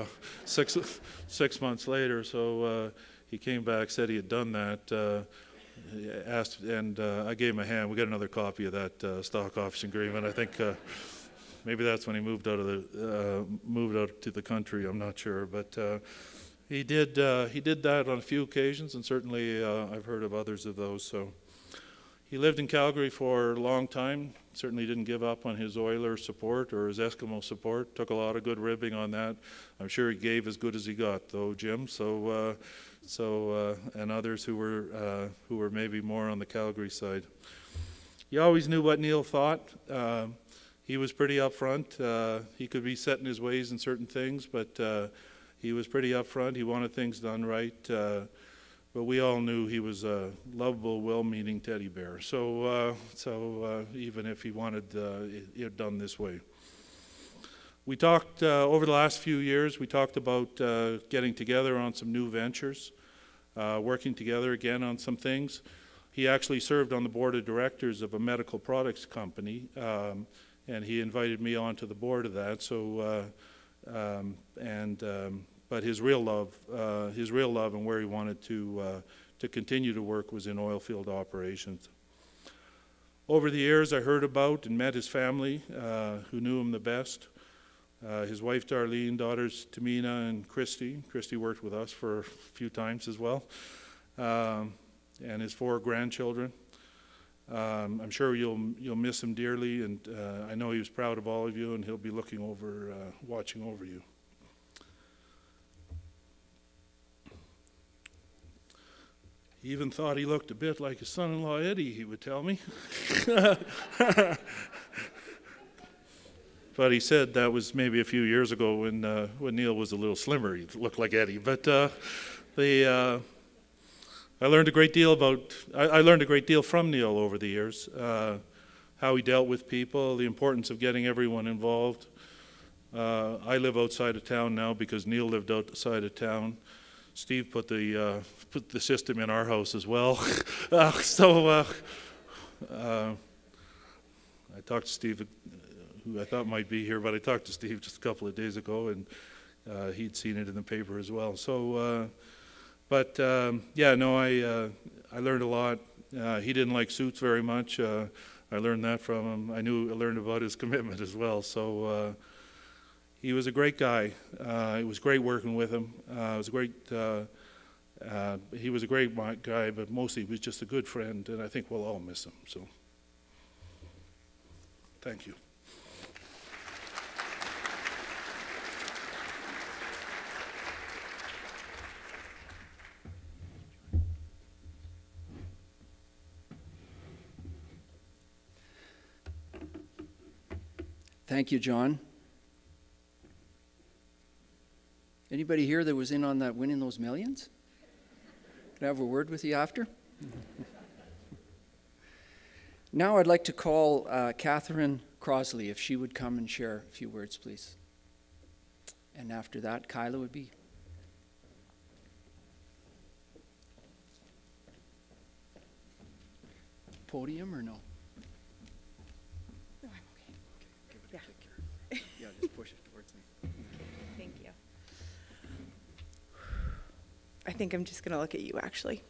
6 months later. So he came back, said he had done that. Asked, and I gave him a hand. We got another copy of that stock option agreement. I think. Maybe that's when he moved out to the country. I'm not sure, but he did that on a few occasions, and certainly I've heard of others of those. So he lived in Calgary for a long time. Certainly didn't give up on his Oiler support or his Eskimo support. Took a lot of good ribbing on that. I'm sure he gave as good as he got, though, Jim. So and others who were maybe more on the Calgary side. You always knew what Neil thought. He was pretty upfront. He could be set in his ways in certain things, but he was pretty upfront. He wanted things done right. but we all knew he was a lovable, well-meaning teddy bear. So even if he wanted it done this way. We talked, over the last few years, we talked about getting together on some new ventures, working together again on some things. He actually served on the board of directors of a medical products company, and he invited me onto the board of that. So, but his real love and where he wanted to continue to work was in oil field operations. Over the years, I heard about and met his family, who knew him the best. His wife Darlene, daughters Timena and Christy. Christy worked with us for a few times as well. And his 4 grandchildren. I'm sure you'll miss him dearly, and I know he was proud of all of you, and he'll be looking over, watching over you. He even thought he looked a bit like his son-in-law Eddie, he would tell me. But he said that was maybe a few years ago when Neil was a little slimmer. He looked like Eddie. But I learned a great deal from Neil over the years. How he dealt with people, the importance of getting everyone involved. I live outside of town now because Neil lived outside of town. Steve put the system in our house as well. I talked to Steve, who I thought might be here, but I talked to Steve just a couple of days ago, and he'd seen it in the paper as well. So, yeah, no, I learned a lot. He didn't like suits very much. I learned that from him. I learned about his commitment as well. So he was a great guy. It was great working with him. He was a great guy, but mostly he was just a good friend, and I think we'll all miss him. So, thank you. Thank you, John. Anybody here that was in on that winning those millions? Can I have a word with you after? Now I'd like to call Catherine Crosley, if she would come and share a few words, please. And after that, Kyla would be. Podium or no? No, I'm okay. Give it a kick here. Yeah, just push it towards me. Thank you. I think I'm just going to look at you, actually.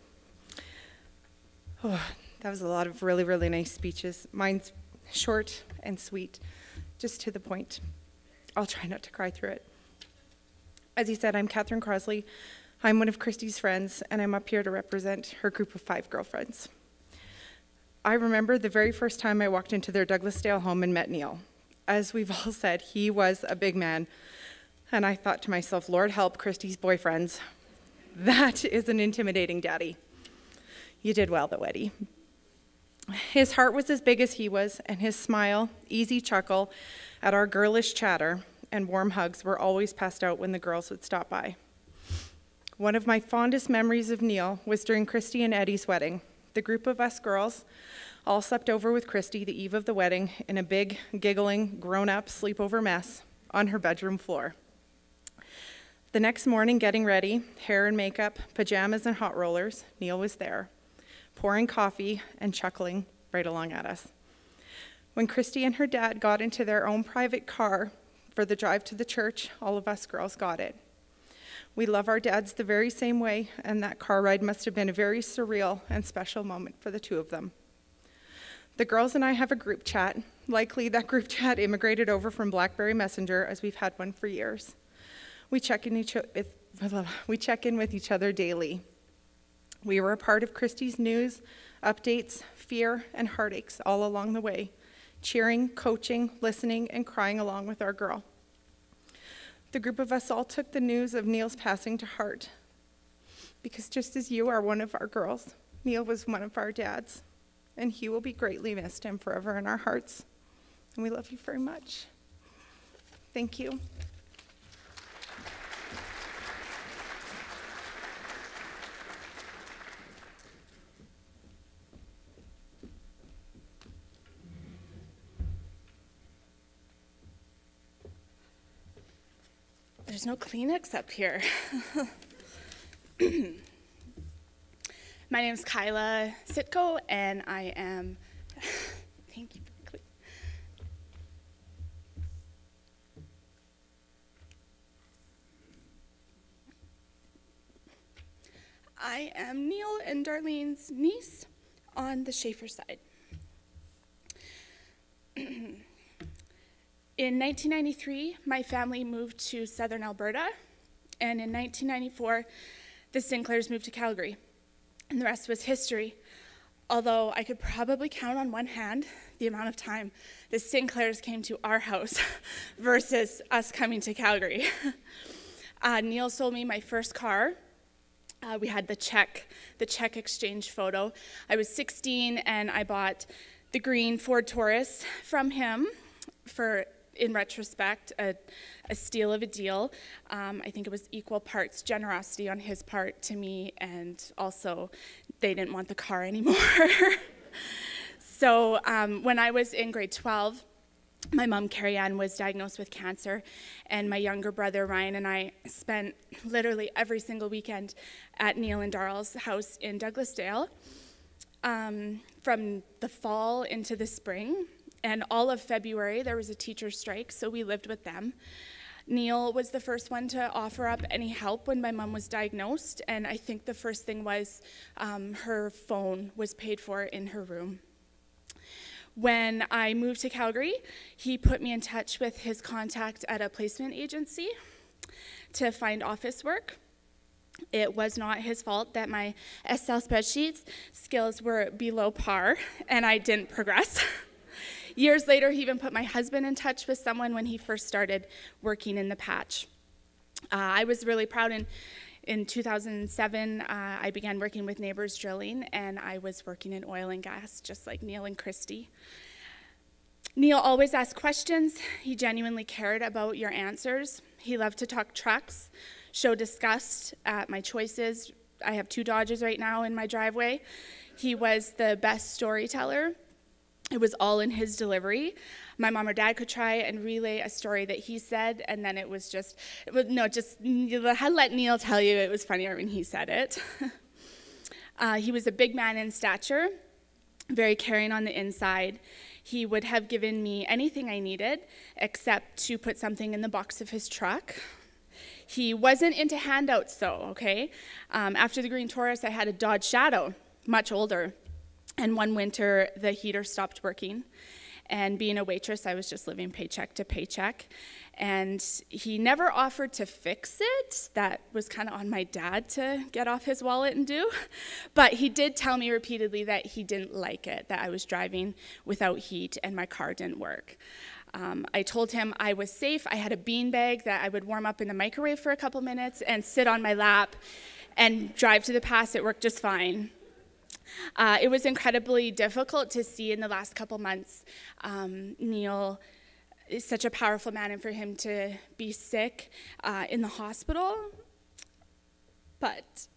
Oh, that was a lot of really, really nice speeches. Mine's short and sweet, just to the point. I'll try not to cry through it. As he said, I'm Catherine Crosley. I'm one of Christy's friends, and I'm up here to represent her group of 5 girlfriends. I remember the very first time I walked into their Douglasdale home and met Neil. As we've all said, he was a big man. And I thought to myself, Lord help Christy's boyfriends. That is an intimidating daddy. You did well though, Eddie. His heart was as big as he was, and his smile, easy chuckle at our girlish chatter, and warm hugs were always passed out when the girls would stop by. One of my fondest memories of Neil was during Christy and Eddie's wedding. The group of us girls all slept over with Christy the eve of the wedding in a big, giggling, grown-up sleepover mess on her bedroom floor. The next morning, getting ready, hair and makeup, pajamas and hot rollers, Neil was there, pouring coffee and chuckling right along at us. When Christy and her dad got into their own private car for the drive to the church, all of us girls got it. We love our dads the very same way, and that car ride must have been a very surreal and special moment for the two of them. The girls and I have a group chat. Likely that group chat immigrated over from BlackBerry Messenger, as we've had one for years. We check in with each other daily. We were a part of Christy's news, updates, fear, and heartaches all along the way, cheering, coaching, listening, and crying along with our girl. The group of us all took the news of Neil's passing to heart, because just as you are one of our girls, Neil was one of our dads, and he will be greatly missed and forever in our hearts. And we love you very much. Thank you. there's no Kleenex up here. My name is Kyla Sitko, and I am, thank you, Berkeley. I am Neil and Darlene's niece on the Schaefer side. In 1993, my family moved to southern Alberta, and in 1994, the Sinclairs moved to Calgary, and the rest was history. Although I could probably count on one hand the amount of time the Sinclairs came to our house versus us coming to Calgary. Neil sold me my first car. We had the check exchange photo. I was 16, and I bought the green Ford Taurus from him for, in retrospect, a steal of a deal. I think it was equal parts generosity on his part to me, and also they didn't want the car anymore. So when I was in grade 12, my mom, Kari-Anne, was diagnosed with cancer, and my younger brother, Ryan, and I spent literally every single weekend at Neil and Darl's house in Douglasdale from the fall into the spring. And all of February, there was a teacher strike, so we lived with them. Neil was the first one to offer up any help when my mom was diagnosed, and I think the first thing was her phone was paid for in her room. When I moved to Calgary, he put me in touch with his contact at a placement agency to find office work. It was not his fault that my Excel spreadsheets skills were below par and I didn't progress. Years later, he even put my husband in touch with someone when he first started working in the patch. I was really proud. In 2007, I began working with Neighbors Drilling, and I was working in oil and gas, just like Neil and Christy. Neil always asked questions. He genuinely cared about your answers. He loved to talk trucks, show disgust at my choices. I have 2 Dodges right now in my driveway. He was the best storyteller. It was all in his delivery. My mom or dad could try and relay a story that he said, and then let Neil tell you it was funnier when he said it. He was a big man in stature, very caring on the inside. He would have given me anything I needed except to put something in the box of his truck. He wasn't into handouts though, okay? After the green Taurus, I had a Dodge Shadow, much older. And one winter, the heater stopped working. And being a waitress, I was just living paycheck to paycheck. And he never offered to fix it. That was kind of on my dad to get off his wallet and do. But he did tell me repeatedly that he didn't like it, that I was driving without heat and my car didn't work. I told him I was safe. I had a beanbag that I would warm up in the microwave for a couple minutes and sit on my lap and drive to the pass. It worked just fine. It was incredibly difficult to see in the last couple months. Neil is such a powerful man, and for him to be sick in the hospital. But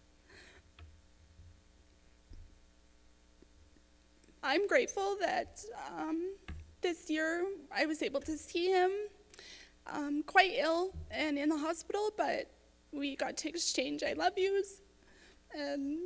I'm grateful that this year I was able to see him quite ill and in the hospital, but we got to exchange I love yous, and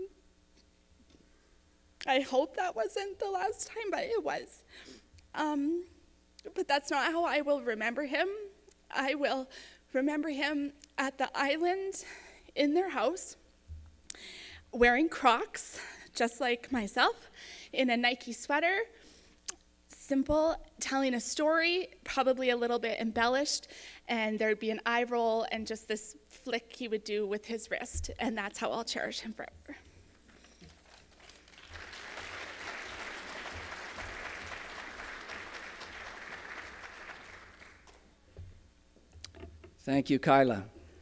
I hope that wasn't the last time, but it was. But that's not how I will remember him. I will remember him at the island in their house, wearing Crocs, just like myself, in a Nike sweater, simple, telling a story, probably a little bit embellished, and there'd be an eye roll and just this flick he would do with his wrist, and that's how I'll cherish him forever. Thank you, Kyla.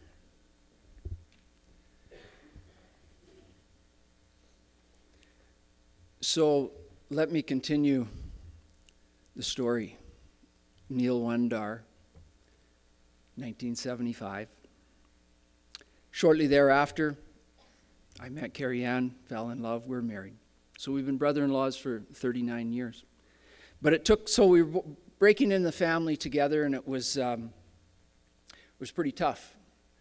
So let me continue the story. Neil Wondar, 1975. Shortly thereafter, I met Kari-Anne, fell in love, we're married. So we've been brother-in-laws for 39 years. But it took, so we were breaking in the family together, and it was pretty tough.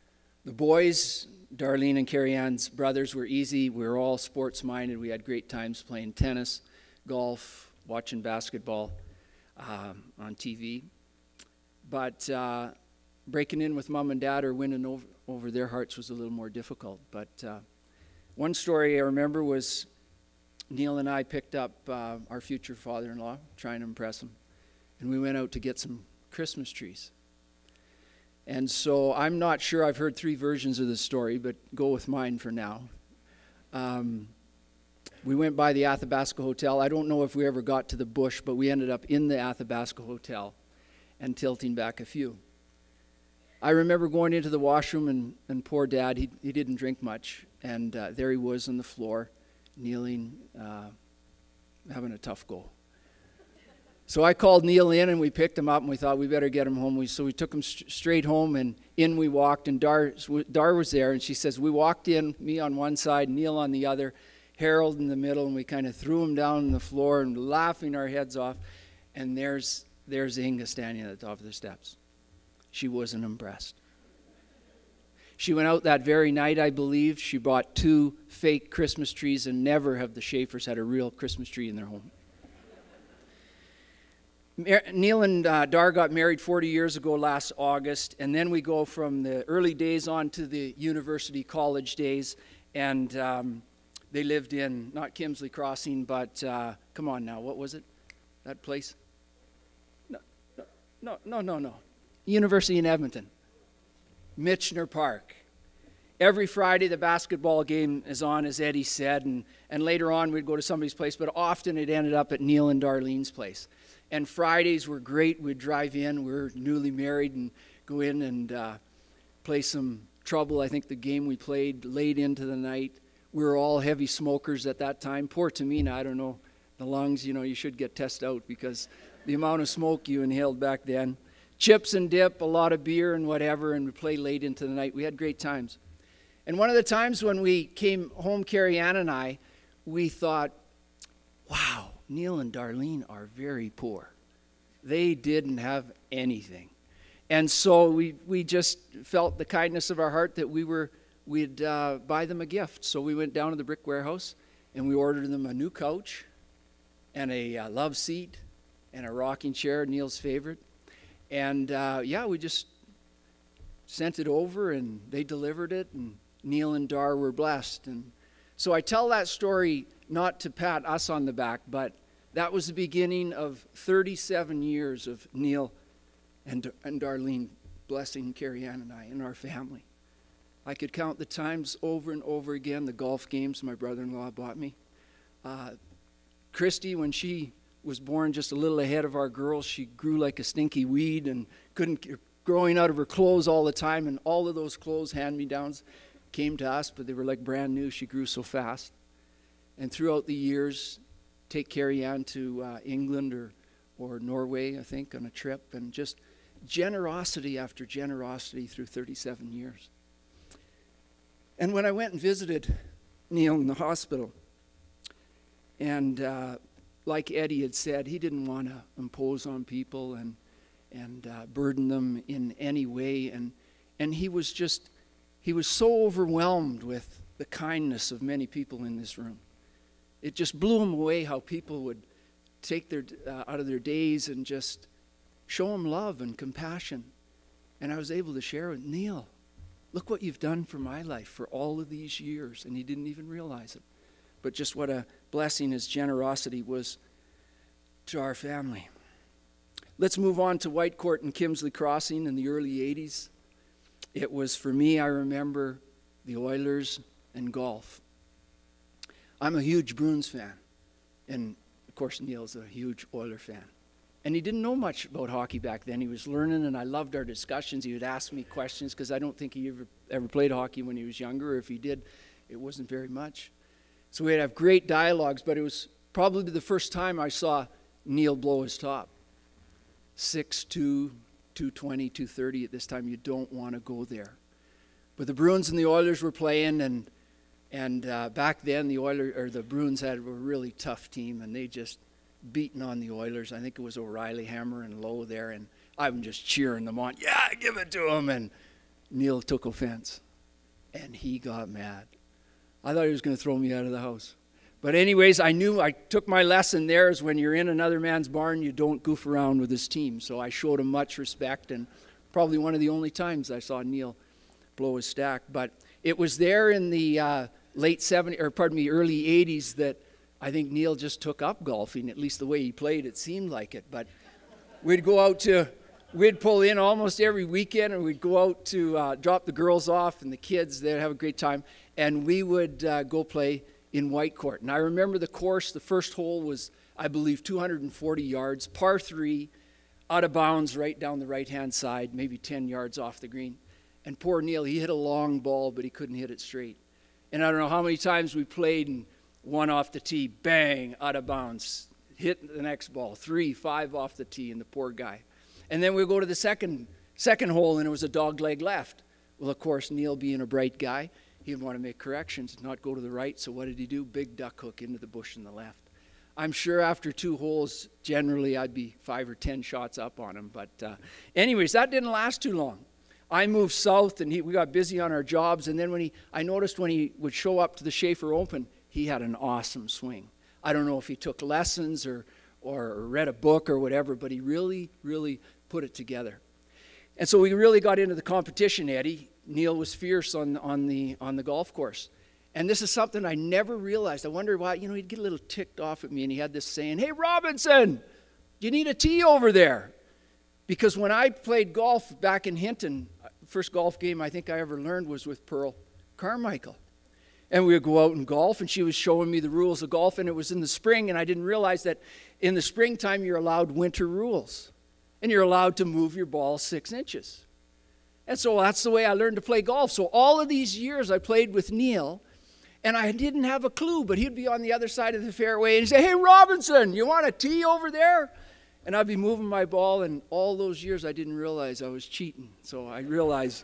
The boys, Darlene and Kari-Anne's brothers, were easy. We were all sports-minded. We had great times playing tennis, golf, watching basketball on TV. But breaking in with mom and dad or winning over their hearts was a little more difficult. But one story I remember was Neil and I picked up our future father-in-law, trying to impress him, and we went out to get some Christmas trees. And so I'm not sure, I've heard 3 versions of the story, but go with mine for now. We went by the Athabasca Hotel. I don't know if we ever got to the bush, but we ended up in the Athabasca Hotel and tilting back a few. I remember going into the washroom, and poor Dad, he didn't drink much, and there he was on the floor, kneeling, having a tough go. So I called Neil in, and we picked him up, and we thought we better get him home. So we took him straight home, and in we walked, and Dar was there, and she says, we walked in, me on one side, Neil on the other, Harold in the middle, and we kind of threw him down on the floor and laughing our heads off, and there's Inga standing at the top of the steps. She wasn't impressed. She went out that very night, I believe. She bought 2 fake Christmas trees, and never have the Schaefers had a real Christmas tree in their home. Neil and Dar got married 40 years ago last August, and then we go from the early days on to the university college days, and they lived in, not Kimsley Crossing, but, come on now, what was it? That place? No. University in Edmonton. Michener Park. Every Friday the basketball game is on, as Eddie said, and later on we'd go to somebody's place, but often it ended up at Neil and Darlene's place. And Fridays were great. We'd drive in. We were newly married and go in and play some trouble. I think the game we played late into the night. We were all heavy smokers at that time. Poor Timena, I don't know. The lungs, you should get tested out because the amount of smoke you inhaled back then. Chips and dip, a lot of beer and whatever, and we played late into the night. We had great times. And one of the times when we came home, Kari-Anne and I, we thought, wow, Neil and Darlene are very poor. They didn't have anything. And so we just felt the kindness of our heart that we'd buy them a gift. So we went down to the brick warehouse and we ordered them a new couch and a love seat and a rocking chair, Neil's favorite. And we just sent it over and they delivered it, and Neil and Dar were blessed. And so I tell that story not to pat us on the back, but that was the beginning of 37 years of Neil and Darlene blessing Kari-Anne and I and our family. I could count the times over and over again, the golf games my brother-in-law bought me. Christy, when she was born just a little ahead of our girls, she grew like a stinky weed and growing out of her clothes all the time, and all of those clothes, hand-me-downs, came to us, but they were like brand new. She grew so fast. And throughout the years, take Kari-Anne to England or Norway, I think, on a trip, and just generosity after generosity through 37 years. And when I went and visited Neil in the hospital, and like Eddie had said, he didn't want to impose on people and burden them in any way, and he was so overwhelmed with the kindness of many people in this room. It just blew him away how people would take their out of their days and just show him love and compassion. And I was able to share with Neil, look what you've done for my life for all of these years. And he didn't even realize it. But just what a blessing his generosity was to our family. Let's move on to Whitecourt and Kimsley Crossing in the early 80s. It was, for me, I remember the Oilers and golf. I'm a huge Bruins fan. And, of course, Neil's a huge Oiler fan. And he didn't know much about hockey back then. He was learning, and I loved our discussions. He would ask me questions because I don't think he ever played hockey when he was younger. Or if he did, it wasn't very much. So we'd have great dialogues, but it was probably the first time I saw Neil blow his top. 6'2", 220, 230 at this time. You don't want to go there. But the Bruins and the Oilers were playing, and back then the Bruins had a really tough team, and they just beaten on the Oilers. I think it was O'Reilly, Hammer, and Lowe there, and I'm just cheering them on. Yeah, give it to them. And Neil took offense. And he got mad. I thought he was going to throw me out of the house. But anyways, I knew I took my lesson there is when you're in another man's barn, you don't goof around with his team. So I showed him much respect, and probably one of the only times I saw Neil blow his stack. But it was there in the early 80s that I think Neil just took up golfing, at least the way he played, it seemed like it. But we'd pull in almost every weekend, and we'd go out to drop the girls off and the kids. They'd have a great time. And we would go play in Whitecourt. And I remember the course, the first hole was, I believe, 240 yards, par 3, out of bounds right down the right-hand side, maybe 10 yards off the green. And poor Neil, he hit a long ball, but he couldn't hit it straight. And I don't know how many times we played and one off the tee, bang, out of bounds, hit the next ball, 3, 5 off the tee, and the poor guy. And then we go to the second hole, and it was a dogleg left. Well, of course, Neil being a bright guy, he didn't want to make corrections, not go to the right, so what did he do? Big duck hook into the bush in the left. I'm sure after 2 holes, generally I'd be 5 or 10 shots up on him. But anyways, that didn't last too long. I moved south, and we got busy on our jobs, and then I noticed when he would show up to the Schaefer Open, he had an awesome swing. I don't know if he took lessons or read a book or whatever, but he really, really put it together. And so we really got into the competition, Eddie. Neil was fierce on the golf course. And this is something I never realized. I wonder why, he'd get a little ticked off at me, and he had this saying, "Hey, Robertson, you need a tee over there." Because when I played golf back in Hinton, first golf game I think I ever learned was with Pearl Carmichael. And we would go out and golf, and she was showing me the rules of golf, and it was in the spring, and I didn't realize that in the springtime you're allowed winter rules. And you're allowed to move your ball 6 inches. And so that's the way I learned to play golf. So all of these years I played with Neil, and I didn't have a clue, but he'd be on the other side of the fairway, and he'd say, "Hey, Robertson, you want a tee over there?" And I'd be moving my ball, and all those years I didn't realize I was cheating. So I realized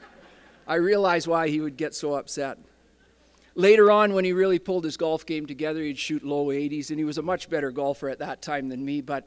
why he would get so upset. Later on, when he really pulled his golf game together, he'd shoot low 80s, and he was a much better golfer at that time than me, but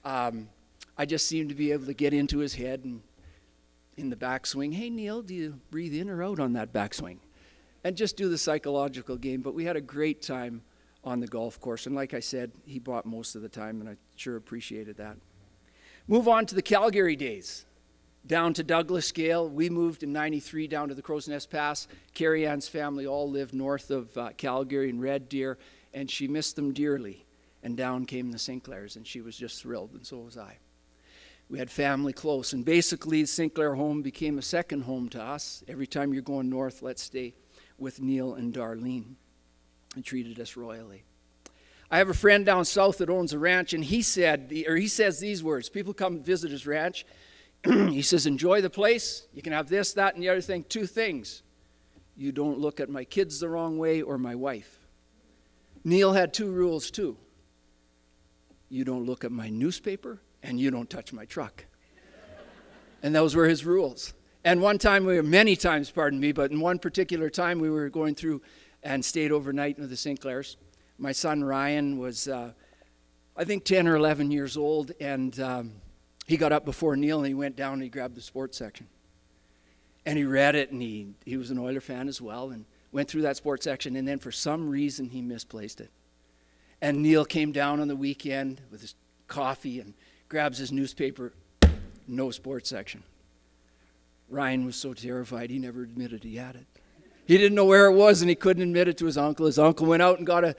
I just seemed to be able to get into his head and in the backswing, "Hey, Neil, do you breathe in or out on that backswing?" And just do the psychological game. But we had a great time on the golf course. And like I said, he bought most of the time, and I sure appreciated that. Move on to the Calgary days. Down to Douglas Gale. We moved in '93 down to the Crow's Nest Pass. Kari-Anne's family all lived north of Calgary in Red Deer, and she missed them dearly. And down came the Sinclairs, and she was just thrilled, and so was I. We had family close, and basically the Sinclair home became a second home to us. Every time you're going north, let's stay with Neil and Darlene, and treated us royally. I have a friend down south that owns a ranch, and he says these words. People come visit his ranch. He says, "Enjoy the place. You can have this, that, and the other thing. 2 things. You don't look at my kids the wrong way or my wife." Neil had 2 rules too. You don't look at my newspaper, and you don't touch my truck. And those were his rules. And many times, but in one particular time we were going through and stayed overnight with the Sinclairs. My son Ryan was, I think, 10 or 11 years old, and he got up before Neil, and he went down and he grabbed the sports section. And he read it, and he was an Oiler fan as well, and went through that sports section, and then for some reason he misplaced it. And Neil came down on the weekend with his coffee and grabs his newspaper, no sports section. Ryan was so terrified he never admitted he had it. He didn't know where it was, and he couldn't admit it to his uncle. His uncle went out and got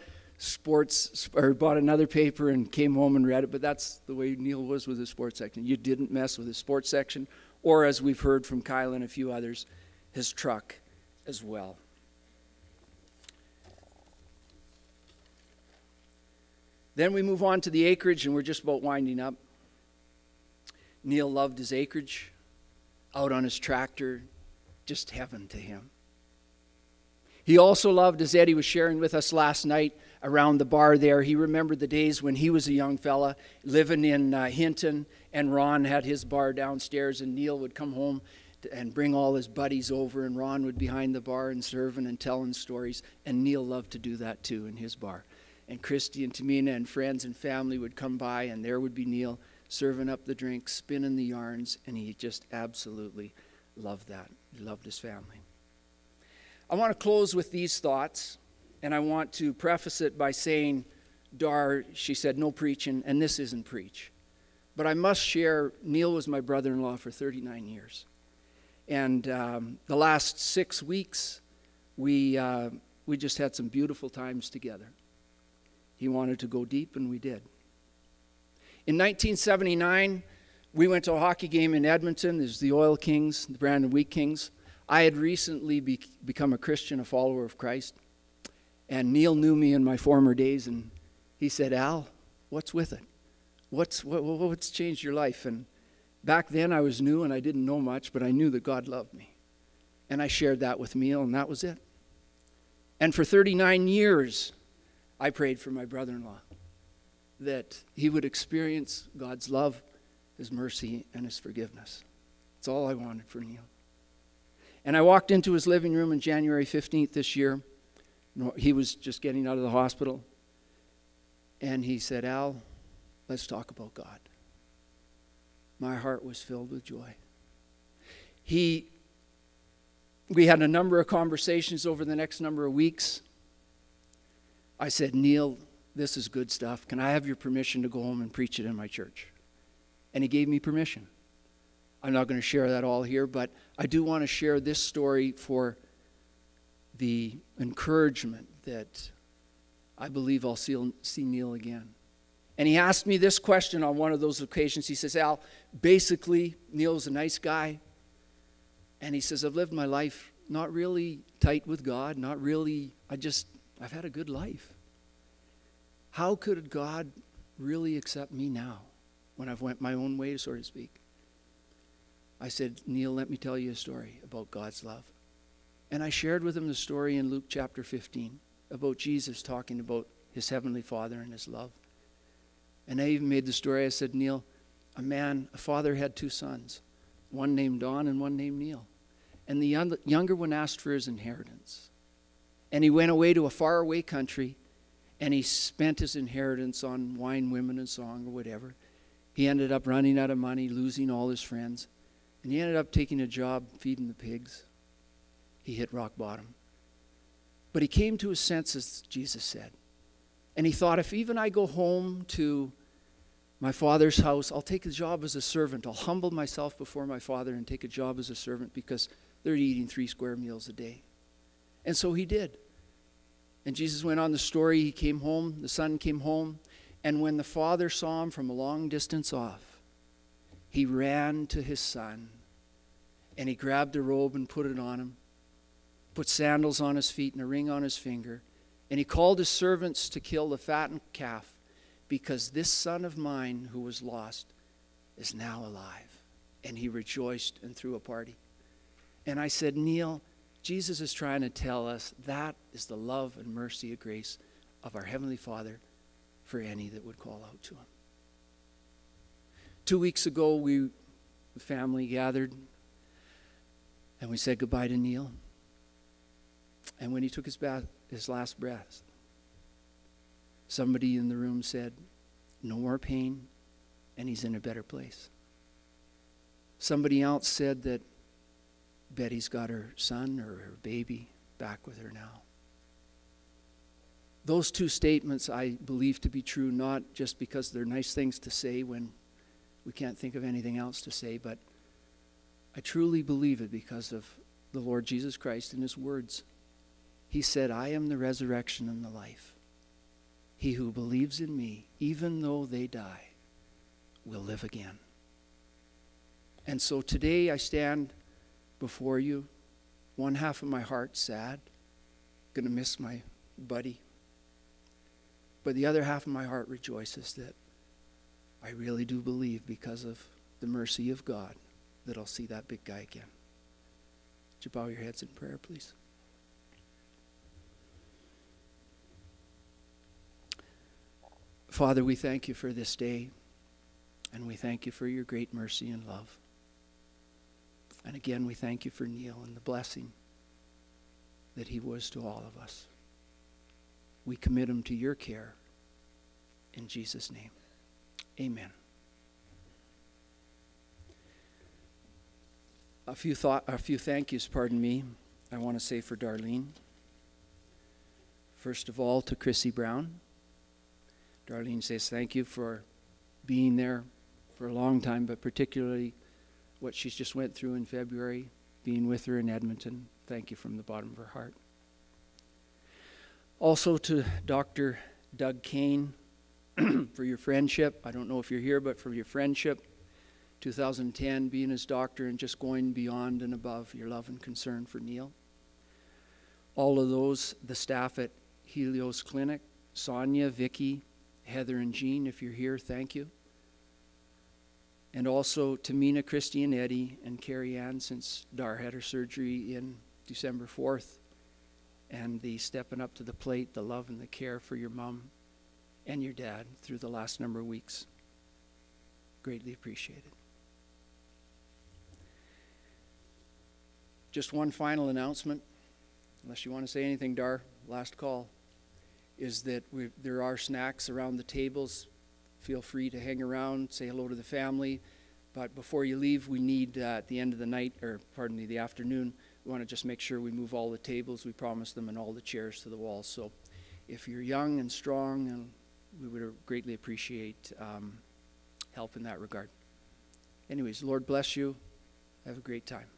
bought another paper and came home and read it. But that's the way Neil was with his sports section. You didn't mess with his sports section, or as we've heard from Kyle and a few others, his truck as well. Then we move on to the acreage, and we're just about winding up. Neil loved his acreage, out on his tractor, just heaven to him. He also loved, as Eddie was sharing with us last night around the bar there, he remembered the days when he was a young fella living in Hinton, and Ron had his bar downstairs, and Neil would come home and bring all his buddies over, and Ron would be behind the bar and serving and telling stories, and Neil loved to do that too in his bar. And Christy and Timena and friends and family would come by, and there would be Neil serving up the drinks, spinning the yarns, and he just absolutely loved that. He loved his family. I want to close with these thoughts, and I want to preface it by saying, Dar, she said, no preaching, and this isn't preach. But I must share, Neil was my brother-in-law for 39 years. And the last 6 weeks, we just had some beautiful times together. He wanted to go deep, and we did. In 1979, we went to a hockey game in Edmonton. There's the Oil Kings, the Brandon Wheat Kings. I had recently become a Christian, a follower of Christ. And Neil knew me in my former days, and he said, Al, what's with it? What's changed your life? And back then I was new and I didn't know much, but I knew that God loved me. And I shared that with Neil, and that was it. And for 39 years, I prayed for my brother-in-law that he would experience God's love, his mercy, and his forgiveness. That's all I wanted for Neil. And I walked into his living room on January 15th this year. He was just getting out of the hospital. And he said, Al, let's talk about God. My heart was filled with joy. We had a number of conversations over the next number of weeks. I said, Neil, this is good stuff. Can I have your permission to go home and preach it in my church? And he gave me permission. I'm not going to share that all here, but I do want to share this story for the encouragement that I believe I'll see Neil again. And he asked me this question on one of those occasions. He says, Al, basically, Neil's a nice guy. And he says, I've lived my life not really tight with God, not really, I've had a good life. How could God really accept me now when I've went my own way, so to speak? I said, Neil, let me tell you a story about God's love. And I shared with him the story in Luke chapter 15 about Jesus talking about his heavenly Father and his love. And I even made the story, I said, Neil, a father had 2 sons, one named Don and one named Neil. And the younger one asked for his inheritance. And he went away to a faraway country, and he spent his inheritance on wine, women, and song, or whatever. He ended up running out of money, losing all his friends. And he ended up taking a job feeding the pigs. He hit rock bottom. But he came to his senses, Jesus said. And he thought, if even I go home to my father's house, I'll take a job as a servant. I'll humble myself before my father and take a job as a servant, because they're eating 3 square meals a day. And so he did. And Jesus went on the story. He came home. The son came home. And when the father saw him from a long distance off, he ran to his son. And he grabbed a robe and put it on him, put sandals on his feet and a ring on his finger. And he called his servants to kill the fattened calf, because this son of mine who was lost is now alive. And he rejoiced and threw a party. And I said, Neil, Jesus is trying to tell us that is the love and mercy and grace of our Heavenly Father for any that would call out to him. 2 weeks ago, the family gathered and we said goodbye to Neil. And when he took his last breath, somebody in the room said, no more pain, and he's in a better place. Somebody else said that Betty's got her son or her baby back with her now. Those 2 statements I believe to be true, not just because they're nice things to say when we can't think of anything else to say, but I truly believe it because of the Lord Jesus Christ and his words. He said, I am the resurrection and the life. He who believes in me, even though they die, will live again. And so today I stand before you, one half of my heart sad, gonna miss my buddy. But the other half of my heart rejoices that I really do believe, because of the mercy of God, that I'll see that big guy again. Would you bow your heads in prayer, please? Father, we thank you for this day, and we thank you for your great mercy and love. And again, we thank you for Neil and the blessing that he was to all of us. We commit him to your care. In Jesus' name, amen. A few thank yous, pardon me. I want to say for Darlene. First of all, to Chrissy Brown. Darlene says thank you for being there for a long time, but particularly what she's just went through in February, being with her in Edmonton. Thank you from the bottom of her heart. Also to Dr. Doug Kane for your friendship. I don't know if you're here, but for your friendship. 2010, being his doctor and just going beyond and above your love and concern for Neil. All of those, the staff at Helios Clinic, Sonia, Vicky, Heather and Jean, if you're here, thank you. And also Timena, Christy and Eddie and Kari-Anne, since Dar had her surgery in December 4th. And the stepping up to the plate, the love and the care for your mom and your dad through the last number of weeks. Greatly appreciated. Just one final announcement, unless you want to say anything, Dar, last call, is that there are snacks around the tables. Feel free to hang around, say hello to the family. But before you leave, we need, at the end of the night, or pardon me, the afternoon, we want to just make sure we move all the tables. We promised them, and all the chairs to the wall. So if you're young and strong, and we would greatly appreciate help in that regard. Anyways, Lord bless you. Have a great time.